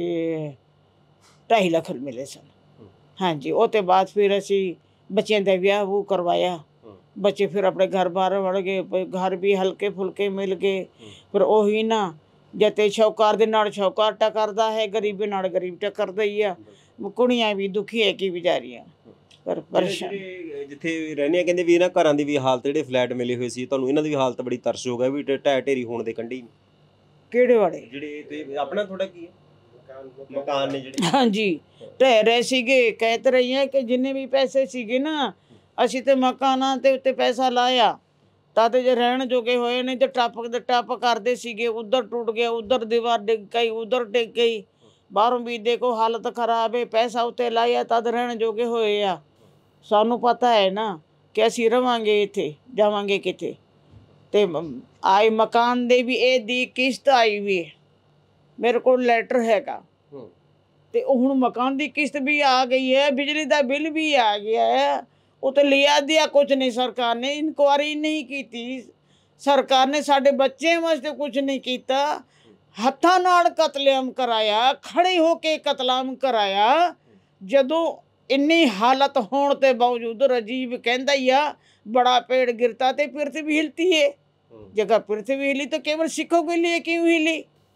ਢਾਈ ਲੱਖ ਮਿਲੇ ਸਨ। ਹਾਂਜੀ, ਉਹ ਤੋਂ ਬਾਅਦ ਫਿਰ ਅਸੀਂ ਬੱਚਿਆਂ ਦਾ ਵਿਆਹ ਵੂ ਕਰਵਾਇਆ, ਬੱਚੇ ਫਿਰ ਆਪਣੇ ਘਰ ਬਾਹਰ ਵੜ ਗਏ, ਘਰ ਵੀ ਹਲਕੇ ਫੁਲਕੇ ਮਿਲ ਗਏ। ਫਿਰ ਉਹੀ ਨਾ, ਜਿੱਥੇ ਸ਼ੌਕਾਰ ਦੇ ਨਾਲ ਸ਼ੌਕਾਰ ਟੱਕਰਦਾ ਹੈ, ਗਰੀਬੀ ਨਾਲ ਗਰੀਬ ਟੱਕਰਦਾ ਹੀ ਆ। ਕੁੜੀਆਂ ਵੀ ਦੁਖੀ ਹੈ ਕਿ ਵਿਚਾਰੀਆਂ ਪਰ ਪਰੇਸ਼ਾਨ। ਜਿੱਥੇ ਰਹਿੰਦੇ ਆ ਕਹਿੰਦੇ ਵੀ ਇਹਨਾਂ ਘਰਾਂ ਦੀ ਵੀ ਹਾਲਤ, ਜਿਹੜੇ ਫਲੈਟ ਮਿਲੇ ਹੋਏ ਸੀ ਤੁਹਾਨੂੰ, ਇਹਨਾਂ ਦੀ ਵੀ ਹਾਲਤ ਬੜੀ ਤਰਸਯੋਗ ਹੈ ਵੀ ਢਹਿ ਢੇਰੀ ਹੋਣ ਦੇ ਕੰਢੇ। ਕਿਹੜੇ ਵਾਲੇ? ਜਿਹੜੇ ਆਪਣਾ ਤੁਹਾਡਾ ਕੀ ਹੈ ਮਕਾਨ ਨੇ ਜਿਹੜੇ? ਹਾਂਜੀ, ਢਹਿ ਰਹੇ ਸੀਗੇ। ਕਹਿ ਤਾਂ ਰਹੀ ਹਾਂ ਕਿ ਜਿੰਨੇ ਵੀ ਪੈਸੇ ਸੀਗੇ ਨਾ, ਅਸੀਂ ਤੇ ਮਕਾਨਾਂ ਦੇ ਉੱਤੇ ਪੈਸਾ ਲਾਇਆ ਤਾਂ ਤੇ ਜੇ ਰਹਿਣ ਜੋਗੇ ਹੋਏ, ਨਹੀਂ ਤੇ ਟੱਪ ਦੇ ਟੱਪ ਕਰਦੇ ਸੀਗੇ। ਉੱਧਰ ਟੁੱਟ ਗਿਆ, ਉੱਧਰ ਦੀਵਾਰ ਡਿੱਗ ਗਈ, ਉੱਧਰ ਡਿੱਗ ਗਈ। ਬਾਹਰੋਂ ਵੀ ਦੇਖੋ ਹਾਲਤ ਖਰਾਬ ਹੈ, ਪੈਸਾ ਉੱਤੇ ਲਾਇਆ ਤਦ ਰਹਿਣ ਜੋਗੇ ਹੋਏ ਆ। ਸਾਨੂੰ ਪਤਾ ਹੈ ਨਾ ਕਿ ਅਸੀਂ ਰਵਾਂਗੇ ਇੱਥੇ, ਜਾਵਾਂਗੇ ਕਿਤੇ। ਤੇ ਆਏ ਮਕਾਨ ਦੇ ਵੀ ਇਹਦੀ ਕਿਸ਼ਤ ਆਈ ਵੀ ਹੈ, ਮੇਰੇ ਕੋਲ ਲੈਟਰ ਹੈਗਾ। ਤੇ ਉਹ ਹੁਣ ਮਕਾਨ ਦੀ ਕਿਸ਼ਤ ਵੀ ਆ ਗਈ ਹੈ, ਬਿਜਲੀ ਦਾ ਬਿੱਲ ਵੀ ਆ ਗਿਆ ਹੈ। ਉਹ ਤੇ ਲਿਆ ਦਿਆ ਕੁਝ ਨਹੀਂ, ਸਰਕਾਰ ਨੇ ਇਨਕੁਆਰੀ ਨਹੀਂ ਕੀਤੀ, ਸਰਕਾਰ ਨੇ ਸਾਡੇ ਬੱਚਿਆਂ ਵਾਸਤੇ ਕੁਝ ਨਹੀਂ ਕੀਤਾ। ਹੱਥਾਂ ਨਾਲ ਕਤਲੇਆਮ ਕਰਾਇਆ, ਖੜੇ ਹੋ ਕੇ ਕਤਲੇਆਮ ਕਰਾਇਆ। ਜਦੋਂ ਇੰਨੀ ਹਾਲਤ ਹੋਣ ਤੇ ਬਾਵਜੂਦ ਰਾਜੀਵ ਕਹਿੰਦਾ ਹੀ ਆ बड़ा पेड़ गिरता तो पृथ्वी हिलती है। जगह पृथ्वी हिली तो केवल सिखों के लिए क्यों हिली?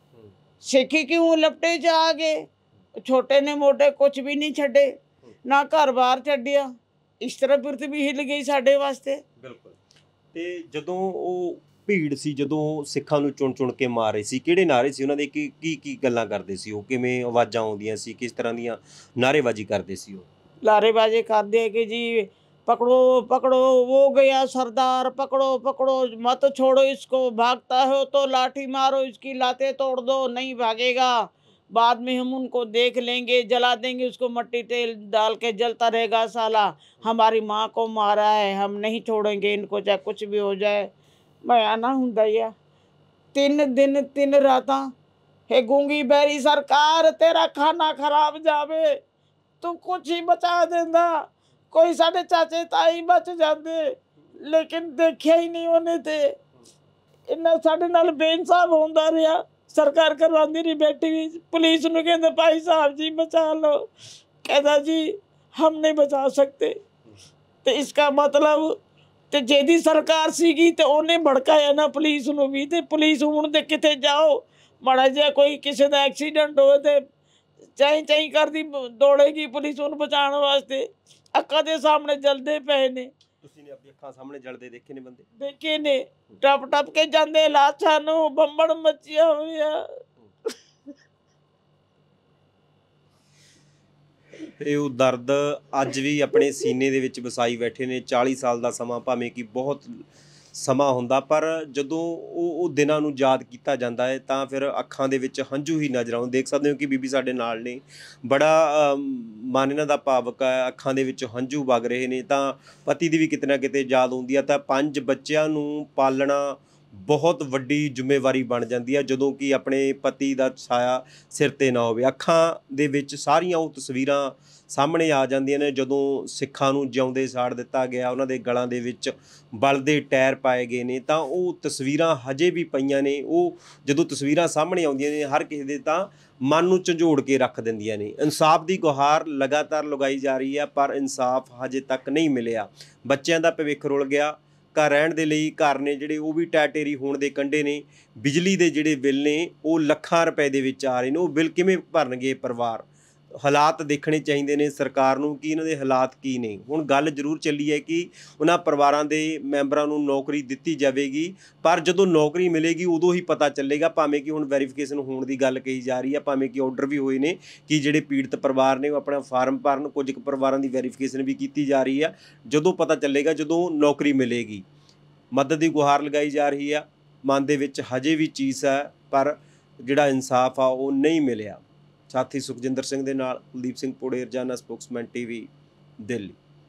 सिखी क्यों लपटे च आ गए? छोटे ने मोटे कुछ भी नहीं छड्डे, ना घर बार छड्डिया। इस तरह पृथ्वी हिल गई साडे वास्ते। बिल्कुल। ते जदों ओ भीड़ सी, जदों सिखां नूं चुन चुन के मार रहे सी, किहड़े नारे सी, उन्हां दे की की की गल्लां करदे सी, ओ किवें आवाज़ां आउंदियां सी, किस तरह दीयां नारेबाजी करदे सी? ओ लारेबाजी करदे कि जी पकड़ो पकड़ो, वो गया सरदार, पकड़ो पकड़ो, मत छोड़ो इसको, भागता हो तो लाठी मारो, इसकी लातें तोड़ दो, नहीं भागेगा, बाद में हम उनको देख लेंगे, जला देंगे उसको, मट्टी तेल डाल के जलता रहेगा साला, हमारी माँ को मारा है, हम नहीं छोड़ेंगे इनको, चाहे कुछ भी हो जाए। मैं आना हुंदा ही आ। तीन दिन तीन रातां हे गूंगी बैरी सरकार, तेरा खाना खराब जावे, तू कुछ ही बचा देंदा, कोई साढ़े चाचे ताई बच जाते, लेकिन देखिया ही नहीं उन्हें। ते इन्ना साढ़े नाल बेइंसाफ होंदा रहा, सरकार करवांदी नहीं बैठी। पुलिस नूं कहंदे भाई साहब जी बचा लो, कहदा जी हम नहीं बचा सकते। ते इसका मतलब ते जेदी सरकार सीगी ते उन्हें भड़काया ना पुलिस नूं भी। ते पुलिस हुण ते किते जाओ, माड़ा जिहा कोई किसी दा एक्सीडेंट होए ते चाई चाई करदी दौड़ेगी पुलिस उन्हें बचाने वास्ते। ਅੱਖਾਂ ਦੇ ਸਾਹਮਣੇ ਜਲਦੇ ਪਏ ਨੇ। ਤੁਸੀਂ ਨੇ ਆਪਣੀ ਅੱਖਾਂ ਸਾਹਮਣੇ ਜਲਦੇ ਦੇਖੇ ਨੇ ਬੰਦੇ? ਦੇਖੇ ਨੇ, ਟੱਪ ਟੱਪ ਕੇ ਜਾਂਦੇ ਲਾਸ਼ਾਂ ਨੂੰ, ਬੰਬੜ ਮੱਚੀਆਂ ਹੋਈਆਂ। ਇਹ ਉਹ ਦਰਦ ਅੱਜ ਵੀ ਆਪਣੇ ਸੀਨੇ ਦੇ ਵਿੱਚ ਵਸਾਈ ਬੈਠੇ ਨੇ। ਚਾਲੀ ਸਾਲ ਦਾ ਸਮਾਂ ਭਾਵੇਂ ਕਿ ਬਹੁਤ ਸਮਾਂ ਹੁੰਦਾ, ਪਰ ਜਦੋਂ ਉਹ ਉਹ ਦਿਨਾਂ ਨੂੰ ਯਾਦ ਕੀਤਾ ਜਾਂਦਾ ਹੈ ਤਾਂ ਫਿਰ ਅੱਖਾਂ ਦੇ ਵਿੱਚ ਹੰਝੂ ਹੀ ਨਜ਼ਰ ਆਉਣ। ਦੇਖ ਸਕਦੇ ਹੋ ਕਿ ਬੀਬੀ ਸਾਡੇ ਨਾਲ ਨੇ, ਬੜਾ ਮਨ ਇਹਨਾਂ ਦਾ ਭਾਵਕ ਹੈ, ਅੱਖਾਂ ਦੇ ਵਿੱਚ ਹੰਝੂ ਵਗ ਰਹੇ ਨੇ। ਤਾਂ ਪਤੀ ਦੀ ਵੀ ਕਿਤੇ ਨਾ ਕਿਤੇ ਯਾਦ ਆਉਂਦੀ ਆ। ਤਾਂ ਪੰਜ ਬੱਚਿਆਂ ਨੂੰ ਪਾਲਣਾ ਬਹੁਤ ਵੱਡੀ ਜ਼ਿੰਮੇਵਾਰੀ ਬਣ ਜਾਂਦੀ ਹੈ ਜਦੋਂ ਕਿ ਆਪਣੇ ਪਤੀ ਦਾ ਛਾਇਆ ਸਿਰ 'ਤੇ ਨਾ ਹੋਵੇ। ਅੱਖਾਂ ਦੇ ਵਿੱਚ ਸਾਰੀਆਂ ਉਹ ਤਸਵੀਰਾਂ ਸਾਹਮਣੇ ਆ ਜਾਂਦੀਆਂ ਨੇ ਜਦੋਂ ਸਿੱਖਾਂ ਨੂੰ ਜਿਉਂਦੇ ਸਾੜ ਦਿੱਤਾ ਗਿਆ, ਉਹਨਾਂ ਦੇ ਗਲਾਂ ਦੇ ਵਿੱਚ ਬਲਦੇ ਟਾਇਰ ਪਾਏ ਗਏ ਨੇ। ਤਾਂ ਉਹ ਤਸਵੀਰਾਂ ਹਜੇ ਵੀ ਪਈਆਂ ਨੇ। ਉਹ ਜਦੋਂ ਤਸਵੀਰਾਂ ਸਾਹਮਣੇ ਆਉਂਦੀਆਂ ਨੇ ਹਰ ਕਿਸੇ ਦੇ ਤਾਂ ਮਨ ਨੂੰ ਝੰਜੋੜ ਕੇ ਰੱਖ ਦਿੰਦੀਆਂ ਨੇ। ਇਨਸਾਫ ਦੀ ਗੁਹਾਰ ਲਗਾਤਾਰ ਲਗਾਈ ਜਾ ਰਹੀ ਹੈ, ਪਰ ਇਨਸਾਫ ਹਜੇ ਤੱਕ ਨਹੀਂ ਮਿਲਿਆ। ਬੱਚਿਆਂ ਦਾ ਭਵਿੱਖ ਰੁਲ ਗਿਆ। ਘਰ ਰਹਿਣ ਦੇ ਲਈ ਘਰ ਨੇ ਜਿਹੜੇ ਉਹ ਵੀ ਟੈ ਟੇਰੀ ਹੋਣ ਦੇ ਕੰਢੇ ਨੇ। ਬਿਜਲੀ ਦੇ ਜਿਹੜੇ ਬਿੱਲ ਨੇ ਉਹ ਲੱਖਾਂ ਰੁਪਏ ਦੇ ਵਿੱਚ ਆ ਰਹੇ ਨੇ। ਉਹ ਬਿੱਲ ਕਿਵੇਂ ਭਰਨਗੇ ਪਰਿਵਾਰ? ਹਾਲਾਤ ਦੇਖਣੇ ਚਾਹੀਦੇ ਨੇ ਸਰਕਾਰ ਨੂੰ ਕਿ ਇਹਨਾਂ ਦੇ ਹਾਲਾਤ ਕੀ ਨੇ। ਹੁਣ ਗੱਲ ਜ਼ਰੂਰ ਚੱਲੀ ਹੈ ਕਿ ਉਹਨਾਂ ਪਰਿਵਾਰਾਂ ਦੇ ਮੈਂਬਰਾਂ ਨੂੰ ਨੌਕਰੀ ਦਿੱਤੀ ਜਾਵੇਗੀ, ਪਰ ਜਦੋਂ ਨੌਕਰੀ ਮਿਲੇਗੀ ਉਦੋਂ ਹੀ ਪਤਾ ਚੱਲੇਗਾ। ਭਾਵੇਂ ਕਿ ਹੁਣ ਵੈਰੀਫਿਕੇਸ਼ਨ ਹੋਣ ਦੀ ਗੱਲ ਕਹੀ ਜਾ ਰਹੀ ਹੈ, ਭਾਵੇਂ ਕਿ ਆਰਡਰ ਵੀ ਹੋਏ ਨੇ ਕਿ ਜਿਹੜੇ ਪੀੜਤ ਪਰਿਵਾਰ ਨੇ ਉਹ ਆਪਣਾ ਫਾਰਮ ਭਰਨ, ਕੁਝ ਕੁ ਪਰਿਵਾਰਾਂ ਦੀ ਵੈਰੀਫਿਕੇਸ਼ਨ ਵੀ ਕੀਤੀ ਜਾ ਰਹੀ ਆ। ਜਦੋਂ ਪਤਾ ਚੱਲੇਗਾ, ਜਦੋਂ ਨੌਕਰੀ ਮਿਲੇਗੀ। ਮਦਦ ਦੀ ਗੁਹਾਰ ਲਗਾਈ ਜਾ ਰਹੀ ਆ, ਮਨ ਦੇ ਵਿੱਚ ਹਜੇ ਵੀ ਚੀਜ਼ ਹੈ, ਪਰ ਜਿਹੜਾ ਇਨਸਾਫ ਆ ਉਹ ਨਹੀਂ ਮਿਲਿਆ। ਸਾਥੀ ਸੁਖਜਿੰਦਰ ਸਿੰਘ ਦੇ ਨਾਲ ਕੁਲਦੀਪ ਸਿੰਘ ਪੋੜੇ, ਰੋਜ਼ਾਨਾ ਸਪੋਕਸਮੈਨ ਟੀਵੀ, ਦਿੱਲੀ।